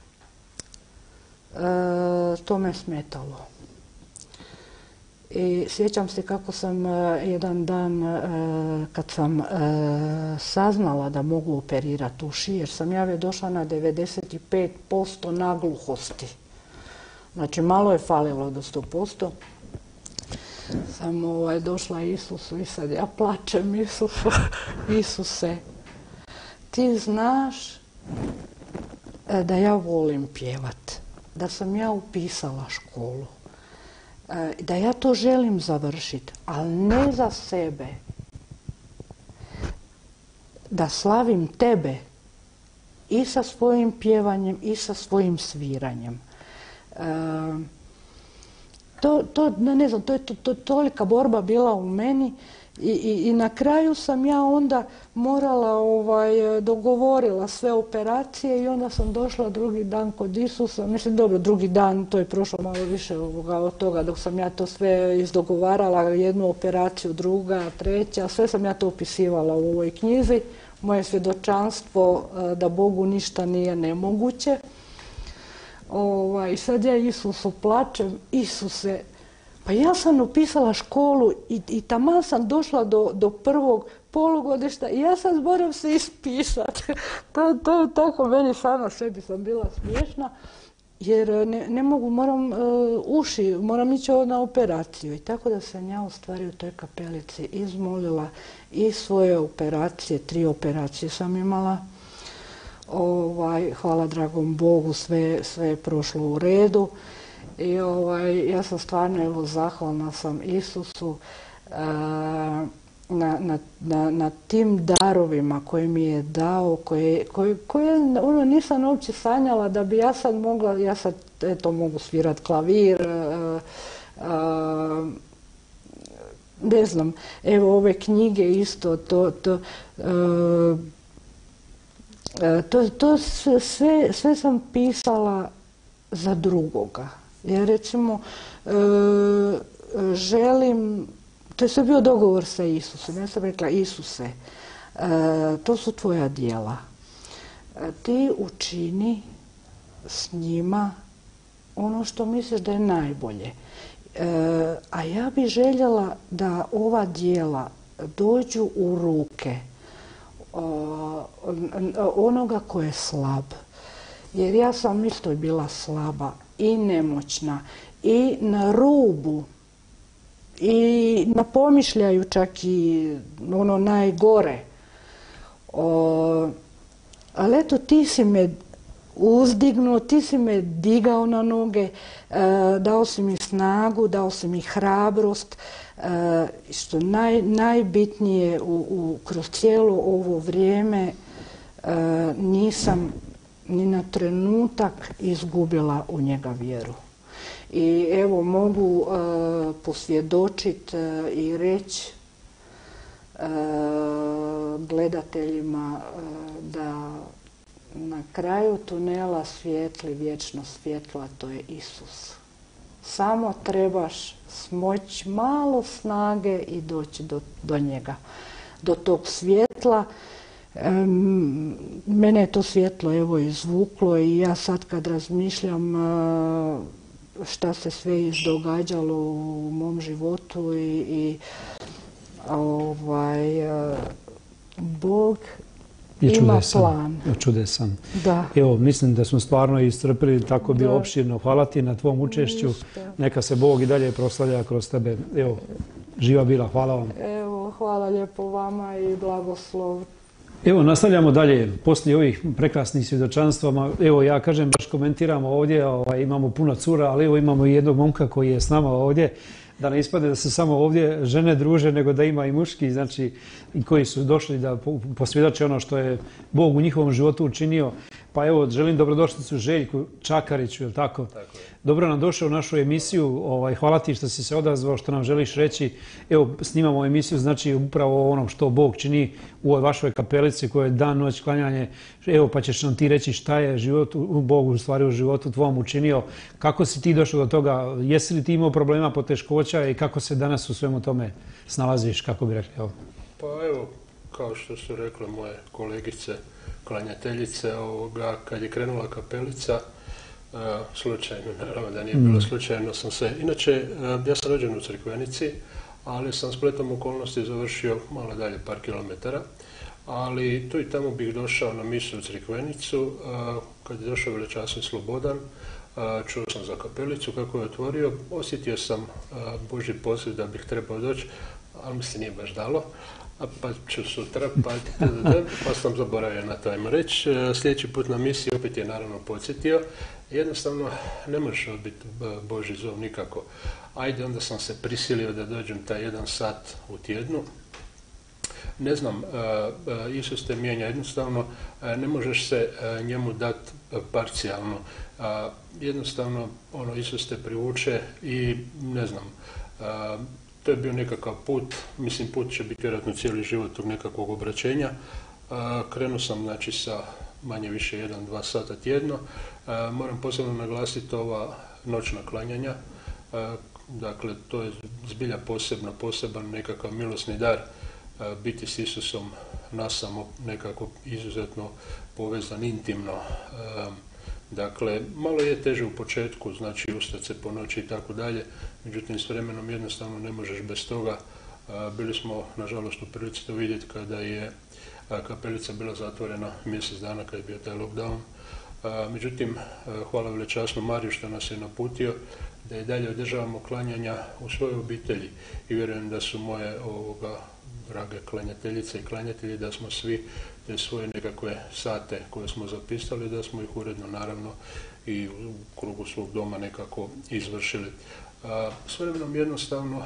e, to me smetalo. I sjećam se kako sam jedan dan, kad sam saznala da mogu operirati uši, jer sam ja već došla na devedeset pet posto nagluhosti. Znači malo je falilo do sto posto. Sam ovaj, došla Isusu i sad ja plačem Isusu. Isuse, ti znaš da ja volim pjevat, da sam ja upisala školu, da ja to želim završiti, ali ne za sebe. Da slavim tebe i sa svojim pjevanjem i sa svojim sviranjem. E, to, to, ne znam, to je to, to, tolika borba bila u meni i, i, i na kraju sam ja onda morala, ovaj, dogovorila sve operacije i onda sam došla drugi dan kod Isusa. Mislim, dobro, drugi dan, to je prošlo malo više od toga dok sam ja to sve izdogovarala, jednu operaciju, druga, treća, sve sam ja to upisivala u ovoj knjizi. Moje svjedočanstvo da Bogu ništa nije nemoguće. Ovaj, sad ja Isusu plačem, Isuse, pa ja sam upisala školu i, i taman sam došla do, do prvog polugodišta i ja sad moram se ispisati. to, to tako meni sama sebi sam bila smiješna, jer ne, ne mogu, moram uh, uši, moram ići na operaciju. I tako da sam ja u stvari u toj kapelici izmolila i svoje operacije, tri operacije sam imala. ovaj, hvala dragom Bogu, sve, sve je prošlo u redu. I ovaj, ja sam stvarno evo, zahvalna sam Isusu a, na, na, na, na tim darovima koje mi je dao, koje, koje, koje ono, nisam uopće sanjala da bi ja sad mogla, ja sad eto, mogu svirat klavir, a, a, ne znam, evo ove knjige isto, to, to, a, to, to sve, sve sam pisala za drugoga. Ja recimo e, želim, to je sve bio dogovor sa Isusom, ja sam rekla Isuse, e, to su tvoja djela, e, ti učini s njima ono što misliš da je najbolje, e, a ja bih željela da ova djela dođu u ruke o, onoga ko je slab, jer ja sam isto bila slaba i nemoćna i na rubu i na pomišljaju čak i ono najgore. O, ali eto ti si me uzdignuo, ti si me digao na noge, e, dao si mi snagu, dao si mi hrabrost, e, što naj, najbitnije u, u, kroz cijelo ovo vrijeme e, nisam ni na trenutak izgubila u njega vjeru. I evo mogu uh, posvjedočiti uh, i reći uh, gledateljima uh, da na kraju tunela svijetli vječno svjetlo, a to je Isus. Samo trebaš smoći malo snage i doći do, do njega, do tog svjetla. Um, mene je to svjetlo evo izvuklo i ja sad kad razmišljam uh, šta se sve izdogađalo u mom životu i, i ovaj, uh, Bog je ima čudesan, plan. Je čudesan. Da. Evo, mislim da smo stvarno iscrpili, tako bilo opširno. Hvala ti na tvom učešću. Ništa. Neka se Bog i dalje proslavlja kroz tebe. Evo, živa bila. Hvala vam. Evo, hvala lijepo vama i blagoslov. Evo, nastavljamo dalje poslije ovih prekrasnih svjedočanstvama. Evo, ja kažem, baš komentiramo ovdje, ovaj, imamo puno cura, ali evo imamo i jednog momka koji je s nama ovdje, da ne ispadne da se samo ovdje žene druže, nego da ima i muški, znači, koji su došli da posvjedoče ono što je Bog u njihovom životu učinio. Pa evo, želim dobrodošlicu Željku Čakariću, je li tako? Tako je. Dobro nam došao u našu emisiju. Ovaj, hvala ti što si se odazvao, što nam želiš reći. Evo, snimamo emisiju, znači upravo o onom što Bog čini u ovoj vašoj kapelici koja je dan, noć, klanjanje. Evo, pa ćeš nam ti reći šta je život, Bog u stvari u životu tvom učinio. Kako si ti došao do toga? Jesi li ti imao problema, poteškoća i kako se danas u svemu tome snalaziš, kako bi rekli? Evo. Pa evo, kao što su rekle moje kolegice, klanjateljice, ovoga, kad je krenula kapelica, uh, slučajno, naravno da nije mm. bilo slučajno, sam se, inače, uh, ja sam rođen u Crikvenici, ali sam spletom okolnosti završio malo dalje, par kilometara, ali tu i tamo bih došao na misu u Crikvenicu, uh, kad je došao velečasni Slobodan, uh, čuo sam za kapelicu, kako je otvorio, osjetio sam uh, Božji poziv da bih trebao doći, ali mi se nije baš dalo. A pa ću sutra, pa, pa sam zaboravio na to ajmo reći. Sljedeći put na misiji opet je naravno podsjetio. Jednostavno ne možeš odbiti Božji zov nikako. Ajde, onda sam se prisilio da dođem taj jedan sat u tjednu. Ne znam, Isus te mijenja jednostavno, ne možeš se njemu dati parcijalno. Jednostavno, ono, Isus te privuče i ne znam, to je bio nekakav put, mislim put će biti vjerojatno cijeli život tog nekakvog obraćenja. Krenuo sam znači sa manje više jedan, dva sata tjedno. Moram posebno naglasiti ova noćna klanjanja. Dakle, to je zbilja posebno, poseban nekakav milosni dar biti s Isusom nasamo nekako izuzetno povezan intimno. Dakle, malo je teže u početku, znači ustati se po noći i tako dalje, međutim s vremenom jednostavno ne možeš bez toga. Bili smo, nažalost, u prilici to vidjeti kada je kapelica bila zatvorena mjesec dana kad je bio taj lockdown. Međutim, hvala velečasnom Mariju što nas je naputio da i dalje održavamo klanjanja u svojoj obitelji i vjerujem da su moje ovoga drage klanjateljice i klanjatelji, da smo svi te svoje nekakve sate koje smo zapisali, da smo ih uredno naravno i u krugu svog doma nekako izvršili. S vremenom jednostavno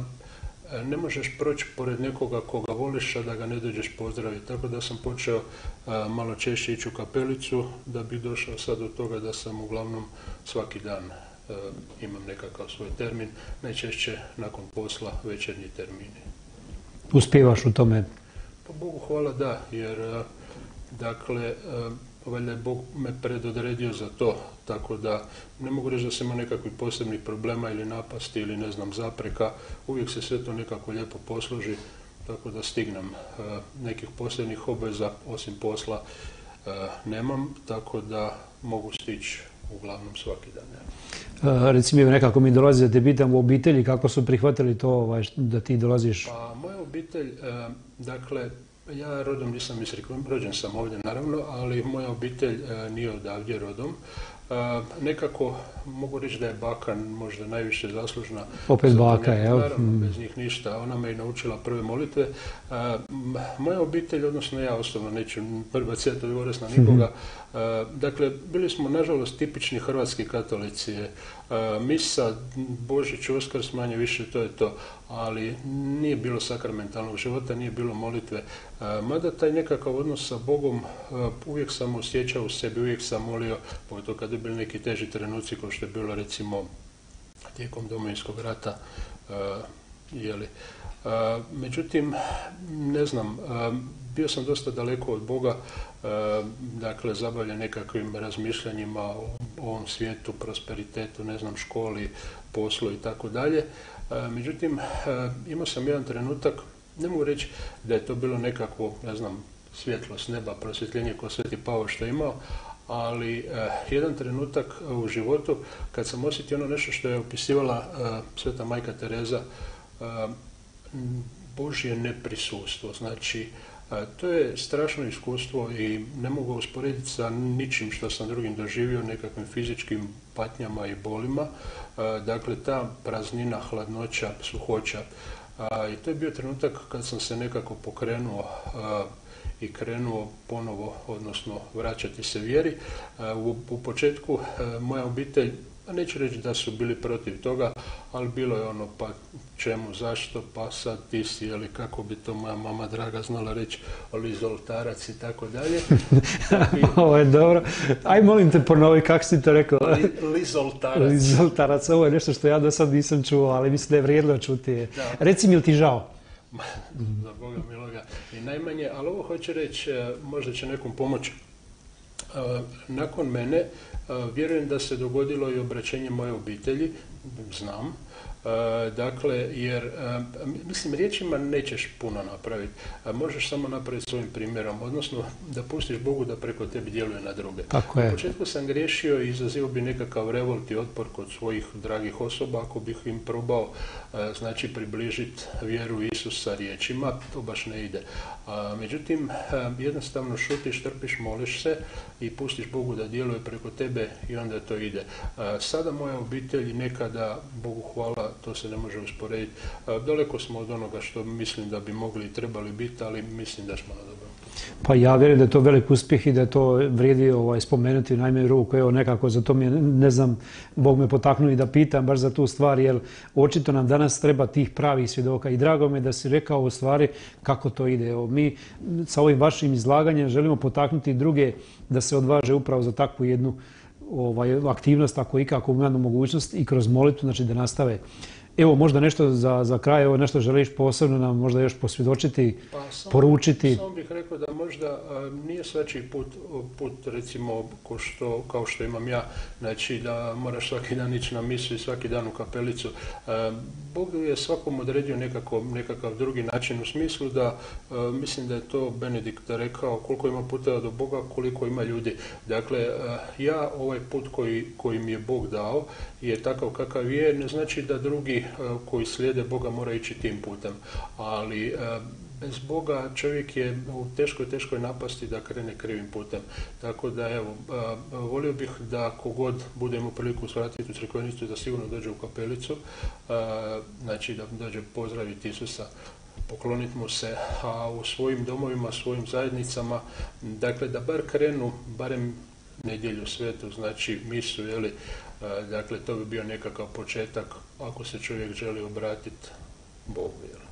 ne možeš proći pored nekoga koga voliš, a da ga ne dođeš pozdraviti. Tako da sam počeo malo češće ići u kapelicu, da bih došao sad do toga da sam uglavnom svaki dan imam nekakav svoj termin, najčešće nakon posla večernji termini. Uspijevaš u tome? Pa Bogu hvala da, jer dakle, valjda je Bog me predodredio za to, tako da ne mogu reći da sam imao nekakvih posebnih problema ili napasti ili ne znam zapreka, uvijek se sve to nekako lijepo posloži, tako da stignem. Nekih posebnih obveza osim posla nemam, tako da mogu stići uglavnom svaki dan. Ja. Reci mi, nekako mi dolazi da te pitam u obitelji, kako su prihvatili to da ti dolaziš? Pa moja obitelj, dakle, ja rodom nisam iz Rikve, rođen sam ovdje naravno, ali moja obitelj nije odavdje rodom. Nekako mogu reći da je baka možda najviše zaslužna. Opet baka, jel? Naravno, bez njih ništa. Ona me i naučila prve molitve. Moja obitelj, odnosno ja osobno neću prva cijeta odgovoriti na nikoga. Dakle, bili smo nažalost tipični hrvatski katolici. Misa, Božić, Uskrs, manje više to je to. Ali nije bilo sakramentalnog života, nije bilo molitve. Mada taj nekakav odnos sa Bogom uvijek sam osjećao u sebi, uvijek sam molio, pogotovo kad je bili neki teži trenuci, kao što je bilo recimo tijekom Domovinskog rata. Jeli. Međutim, ne znam, bio sam dosta daleko od Boga, dakle, zabavljen nekakvim razmišljanjima o ovom svijetu, prosperitetu, ne znam, školi, poslu i tako dalje. Međutim, imao sam jedan trenutak, ne mogu reći da je to bilo nekakvo, ne znam, svjetlo s neba, prosvjetljenje ko Sveti Pavao što je imao, ali eh, jedan trenutak u životu kad sam osjetio ono nešto što je opisivala eh, Sveta Majka Tereza, eh, Božje neprisustvo. Znači, eh, to je strašno iskustvo i ne mogu usporediti sa ničim što sam drugim doživio, nekakvim fizičkim patnjama i bolima. Eh, dakle, ta praznina, hladnoća, suhoća. Eh, I to je bio trenutak kad sam se nekako pokrenuo eh, i krenuo ponovo, odnosno vraćati se vjeri. U, u početku moja obitelj, neću reći da su bili protiv toga, ali bilo je ono, pa čemu, zašto, pa sad ti si, ili kako bi to moja mama draga znala reći, lizoltarac i tako dalje. Ovo je dobro. Aj, molim te ponovi, kako si to rekao? Li, lizoltarac. Lizoltarac, ovo je nešto što ja do sad nisam čuo, ali mislim da je vrijedno čuti. Da. Reci mi, ili ti žao? Za Boga miloga i najmanje, ali ovo hoće reći, možda će nekom pomoći. Nakon mene, vjerujem da se dogodilo i obraćenje moje obitelji, znam, dakle, jer, mislim, riječima nećeš puno napraviti, možeš samo napraviti svojim primjerom, odnosno da pustiš Bogu da preko tebi djeluje na druge. Tako je. U početku sam griješio i izazivao bi nekakav revolt i otpor kod svojih dragih osoba, ako bih im probao, znači, približiti vjeru Isusa riječima, to baš ne ide. Međutim, jednostavno šutiš, trpiš, moliš se i pustiš Bogu da djeluje preko tebe i onda to ide. Sada moja obitelj nekada, Bogu hvala, to se ne može usporediti. Daleko smo od onoga što mislim da bi mogli i trebali biti, ali mislim da smo na dobrom. Pa ja vjerujem da je to velik uspjeh i da to vrijedi ovaj, spomenuti u najmanju ruku. Evo nekako, za to mi je, ne znam, Bog me potaknuo i da pitam baš za tu stvar, jer očito nam danas treba tih pravih svjedoka i drago mi je da si rekao u stvari kako to ide. Evo, mi sa ovim vašim izlaganjem želimo potaknuti druge da se odvaže upravo za takvu jednu ovaj, aktivnost, ako ikako imamo mogućnost i kroz molitvu, znači da nastave. Evo, možda nešto za, za kraj, evo nešto želiš posebno nam možda još posvjedočiti, pa, samo, poručiti? Samo bih rekao da možda a, nije svačiji put, put recimo ko što, kao što imam ja, znači da moraš svaki dan ići na misu i svaki dan u kapelicu. A, Bog je svakom odredio nekako, nekakav drugi način u smislu da a, mislim da je to Benedikt rekao, koliko ima puteva do Boga, koliko ima ljudi. Dakle, a, ja ovaj put koji, koji mi je Bog dao je takav kakav je, ne znači da drugi koji slijede Boga mora ići tim putem, ali bez Boga čovjek je u teškoj, teškoj napasti da krene krivim putem. Tako da, evo, volio bih da kogod budemo priliku svratiti u crkvenicu da sigurno dođe u kapelicu, znači da dođe pozdraviti Isusa pokloniti mu se, a u svojim domovima, svojim zajednicama, dakle da bar krenu, barem nedjelju svetu, znači misu, jeli, dakle to bi bio nekakav početak ako se čovjek želi obratiti Bogu. Jeli.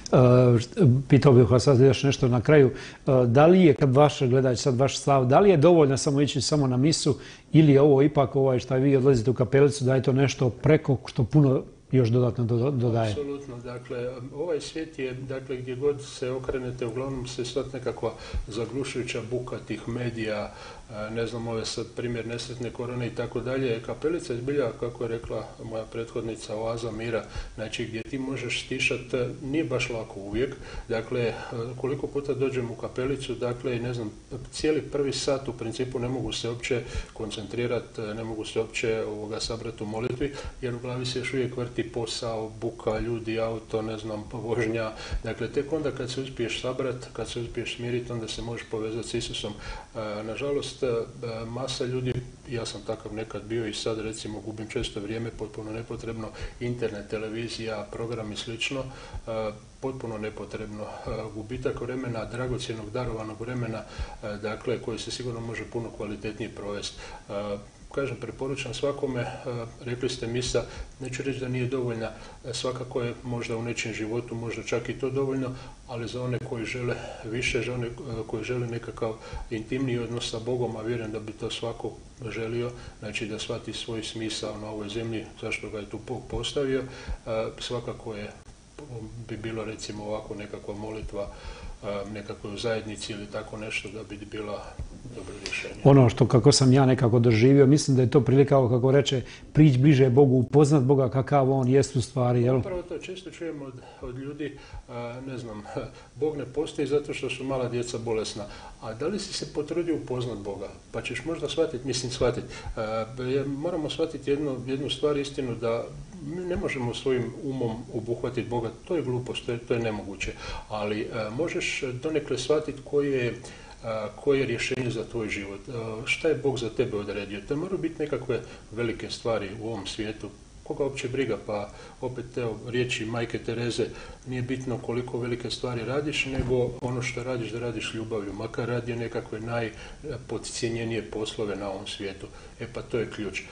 Pitao bih vas sad još nešto na kraju. Da li je, kad vaš gledač, sad vaš stav, da li je dovoljno samo ići samo na misu ili je ovo ipak ovaj što vi odlazite u kapelicu, da je to nešto preko što puno još dodatno dodaje? Apsolutno. Dakle, ovaj svijet je, dakle, gdje god se okrenete, uglavnom se sad nekakva zaglušujuća buka tih medija, ne znam, ove sad primjer nesretne korone i tako dalje. Kapelica je zbilja, kako je rekla moja prethodnica, oaza mira, znači gdje ti možeš stišati, nije baš lako uvijek. Dakle, koliko puta dođem u kapelicu, dakle, ne znam, cijeli prvi sat u principu ne mogu se uopće koncentrirati, ne mogu se uopće ovoga sabrati u molitvi, jer u glavi se još uvijek vrti posao, buka, ljudi, auto, ne znam, vožnja. Dakle, tek onda kad se uspiješ sabrati, kad se uspiješ smiriti, onda se možeš povezati s Isusom. Nažalost, masa ljudi, ja sam takav nekad bio i sad recimo gubim često vrijeme, potpuno nepotrebno, internet, televizija, program i slično, potpuno nepotrebno. Gubitak vremena, dragocjenog, darovanog vremena, dakle, koji se sigurno može puno kvalitetnije provesti. Kažem, preporučam svakome, rekli ste misa, neću reći da nije dovoljna, svakako je možda u nečijem životu, možda čak i to dovoljno, ali za one koji žele više, za one koji žele nekakav intimniji odnos sa Bogom, a vjerujem da bi to svako želio, znači da shvati svoj smisao na ovoj zemlji, zašto ga je tu Bog postavio, svakako je, bi bilo recimo ovako nekakva molitva, nekakvoj zajednici ili tako nešto da bi bila dobro rješenje. Ono što kako sam ja nekako doživio, mislim da je to prilika, kako reče, prići bliže Bogu, upoznat Boga kakav on jest u stvari. Jel? Upravo to često čujemo od, od ljudi, a, ne znam, Bog ne postoji zato što su mala djeca bolesna. A da li si se potrudio upoznat Boga? Pa ćeš možda shvatiti, mislim shvatiti. Moramo shvatiti jednu, jednu stvar, istinu, da mi ne možemo svojim umom obuhvatiti Boga. To je glupost, to je, to je nemoguće. Ali a, možeš donekle shvatiti koji je koje je rješenje za tvoj život, šta je Bog za tebe odredio. To mora biti nekakve velike stvari u ovom svijetu. Koga uopće briga, pa opet evo, riječi majke Tereze, nije bitno koliko velike stvari radiš, nego ono što radiš da radiš ljubavlju, makar radi nekakve najpodcijenjenije poslove na ovom svijetu. E pa to je ključ.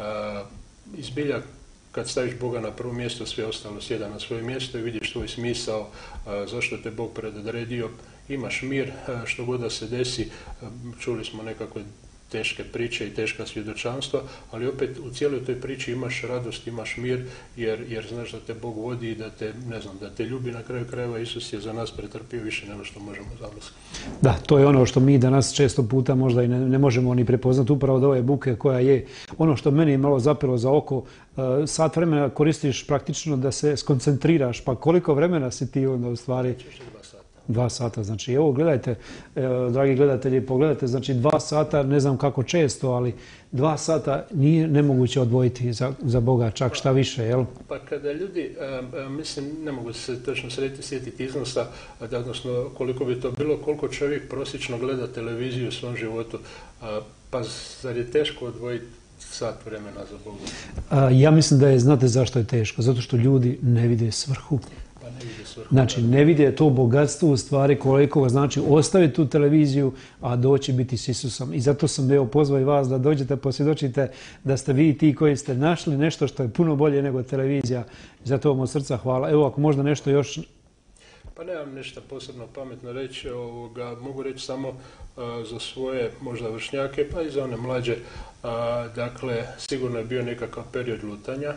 Izbilja, kad staviš Boga na prvo mjesto, sve ostalo sjeda na svoje mjesto i vidiš svoj smisao, zašto te Bog predodredio, imaš mir, što god da se desi. Čuli smo nekakve teške priče i teška svjedočanstva, ali opet u cijeloj toj priči imaš radost, imaš mir, jer, jer znaš da te Bog vodi i da te, ne znam, da te ljubi. Na kraju krajeva Isus je za nas pretrpio više nego što možemo zamisliti. Da, to je ono što mi danas često puta možda i ne, ne možemo ni prepoznati, upravo od ove buke koja je. Ono što meni je malo zapelo za oko, sat vremena koristiš praktično da se skoncentriraš, pa koliko vremena si ti onda u stvari? Dva sata, znači evo gledajte, dragi gledatelji, pogledajte, znači dva sata, ne znam kako često, ali dva sata nije nemoguće odvojiti za, za Boga, čak šta više, jel? Pa kada ljudi, mislim, ne mogu se točno sjetiti iznosa, odnosno koliko bi to bilo, koliko čovjek prosječno gleda televiziju u svom životu, pa zar je teško odvojiti sat vremena za Boga? Ja mislim da je, znate zašto je teško? Zato što ljudi ne vide svrhu. Znači, ne vide to bogatstvo u stvari koliko znači ostaviti tu televiziju, a doći biti s Isusom. I zato sam evo pozvao i vas da dođete, posvjedočite da ste vi ti koji ste našli nešto što je puno bolje nego televizija. I zato vam od srca hvala. Evo, ako možda nešto još... Pa nemam nešto posebno pametno reći. Ovoga, mogu reći samo a, za svoje možda vršnjake, pa i za one mlađe. A, dakle, sigurno je bio nekakav period lutanja.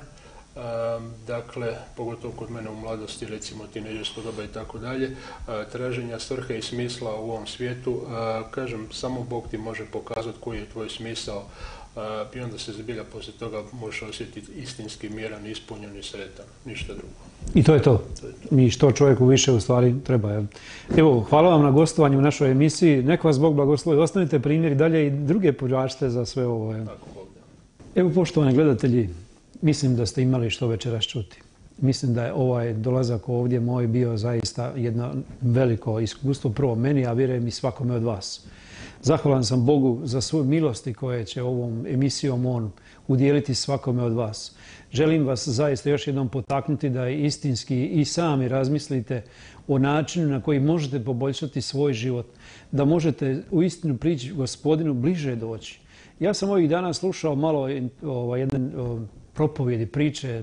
Dakle, pogotovo kod mene u mladosti, recimo tinejdžersko doba i tako dalje, traženja svrhe i smisla u ovom svijetu. Kažem, samo Bog ti može pokazati koji je tvoj smisao i onda se zbilja poslije toga možeš osjetiti istinski miran, ispunjen i sretan, ništa drugo. I to je to. to, je to. I što čovjeku više u stvari treba. Evo, hvala vam na gostovanju u našoj emisiji. Neka vas Bog blagoslovi. Ostanite primjer dalje i druge pođačite za sve ovo. Tako, Bog da. Evo, poštovani gledatelji, mislim da ste imali što večeras čuti. Mislim da je ovaj dolazak ovdje moj bio zaista jedno veliko iskustvo, prvo meni, a vjerujem i svakome od vas. Zahvalan sam Bogu za svoju milosti koje će ovom emisijom On udjeliti svakome od vas. Želim vas zaista još jednom potaknuti da istinski i sami razmislite o načinu na koji možete poboljšati svoj život, da možete uistinu prići Gospodinu bliže doći. Ja sam ovih dana slušao malo o, jedan o, propovjedi, priče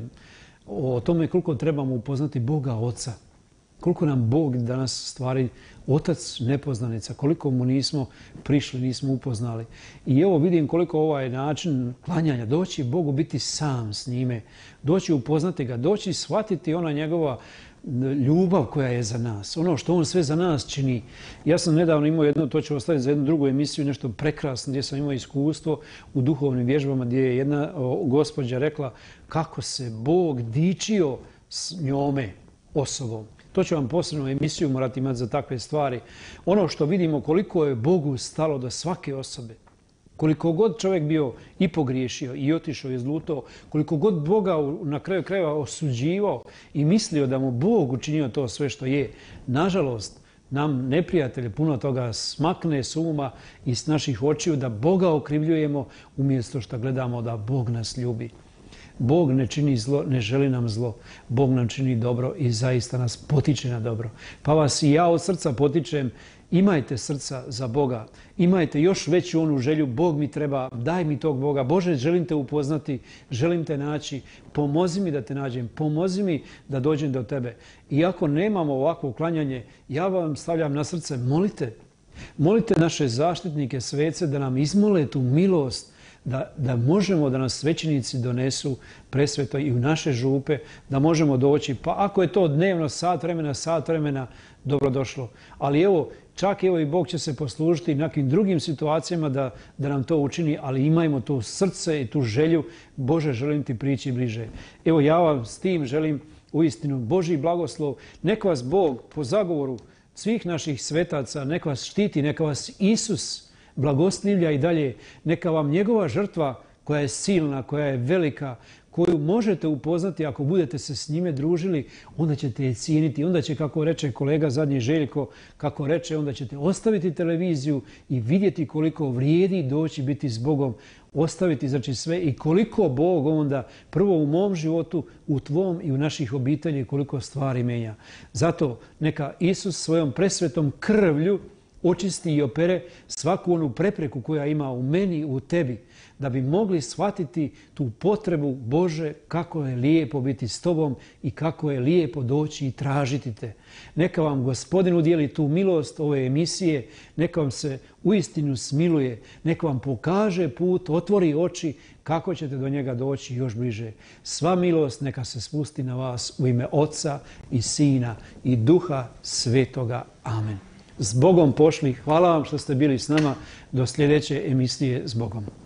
o tome koliko trebamo upoznati Boga Oca. Koliko nam Bog danas stvari Otac nepoznanica, koliko mu nismo prišli, nismo upoznali. I evo vidim koliko ovaj način klanjanja, doći Bogu, biti sam s njime, doći upoznati ga, doći shvatiti ona njegova ljubav koja je za nas, ono što on sve za nas čini. Ja sam nedavno imao jedno, to ću ostaviti za jednu drugu emisiju, nešto prekrasno gdje sam imao iskustvo u duhovnim vježbama gdje je jedna gospođa rekla kako se Bog dičio s njome osobom. To ću vam posebno emisiju morati imati za takve stvari. Ono što vidimo koliko je Bogu stalo do svake osobe. Koliko god čovjek bio i pogriješio i otišao i zlutao, koliko god Boga na kraju krajeva osuđivao i mislio da mu Bog učinio to sve što je, nažalost, nam neprijatelje puno toga smakne s uma i s naših očiju da Boga okrivljujemo umjesto što gledamo da Bog nas ljubi. Bog ne čini zlo, ne želi nam zlo. Bog nam čini dobro i zaista nas potiče na dobro. Pa vas i ja od srca potičem, imajte srca za Boga. Imajte još veću onu želju, Bog mi treba, daj mi tog Boga. Bože, želim te upoznati, želim te naći, pomozi mi da te nađem, pomozi mi da dođem do tebe. Iako nemamo ovakvo klanjanje, ja vam stavljam na srce, molite. Molite naše zaštitnike, svece da nam izmole tu milost, Da, da možemo da nas svećenici donesu presveto i u naše župe, da možemo doći. Pa ako je to dnevno, sat vremena, sat vremena, dobrodošlo. Ali evo, čak evo i Bog će se poslužiti nekim drugim situacijama da, da nam to učini, ali imajmo to srce i tu želju. Bože, želim ti prići bliže. Evo, ja vam s tim želim uistinu Božji blagoslov. Neka vas Bog po zagovoru svih naših svetaca, neka vas štiti, neka vas Isus blagoslivlja i dalje. Neka vam njegova žrtva koja je silna, koja je velika, koju možete upoznati ako budete se s njime družili, onda ćete je cijeniti. Onda će, kako reče kolega zadnji Željko, kako reče, onda ćete ostaviti televiziju i vidjeti koliko vrijedi doći biti s Bogom. Ostaviti znači sve i koliko Bog onda prvo u mom životu, u tvom i u naših obitelji koliko stvari menja. Zato neka Isus svojom presvetom krvlju očisti i opere svaku onu prepreku koja ima u meni, u tebi, da bi mogli shvatiti tu potrebu Bože kako je lijepo biti s tobom i kako je lijepo doći i tražiti te. Neka vam Gospodin udijeli tu milost ove emisije, neka vam se uistinu smiluje, neka vam pokaže put, otvori oči kako ćete do njega doći još bliže. Sva milost neka se spusti na vas u ime Oca i Sina i Duha Svetoga. Amen. S Bogom pošli. Hvala vam što ste bili s nama do sljedeće emisije S Bogom.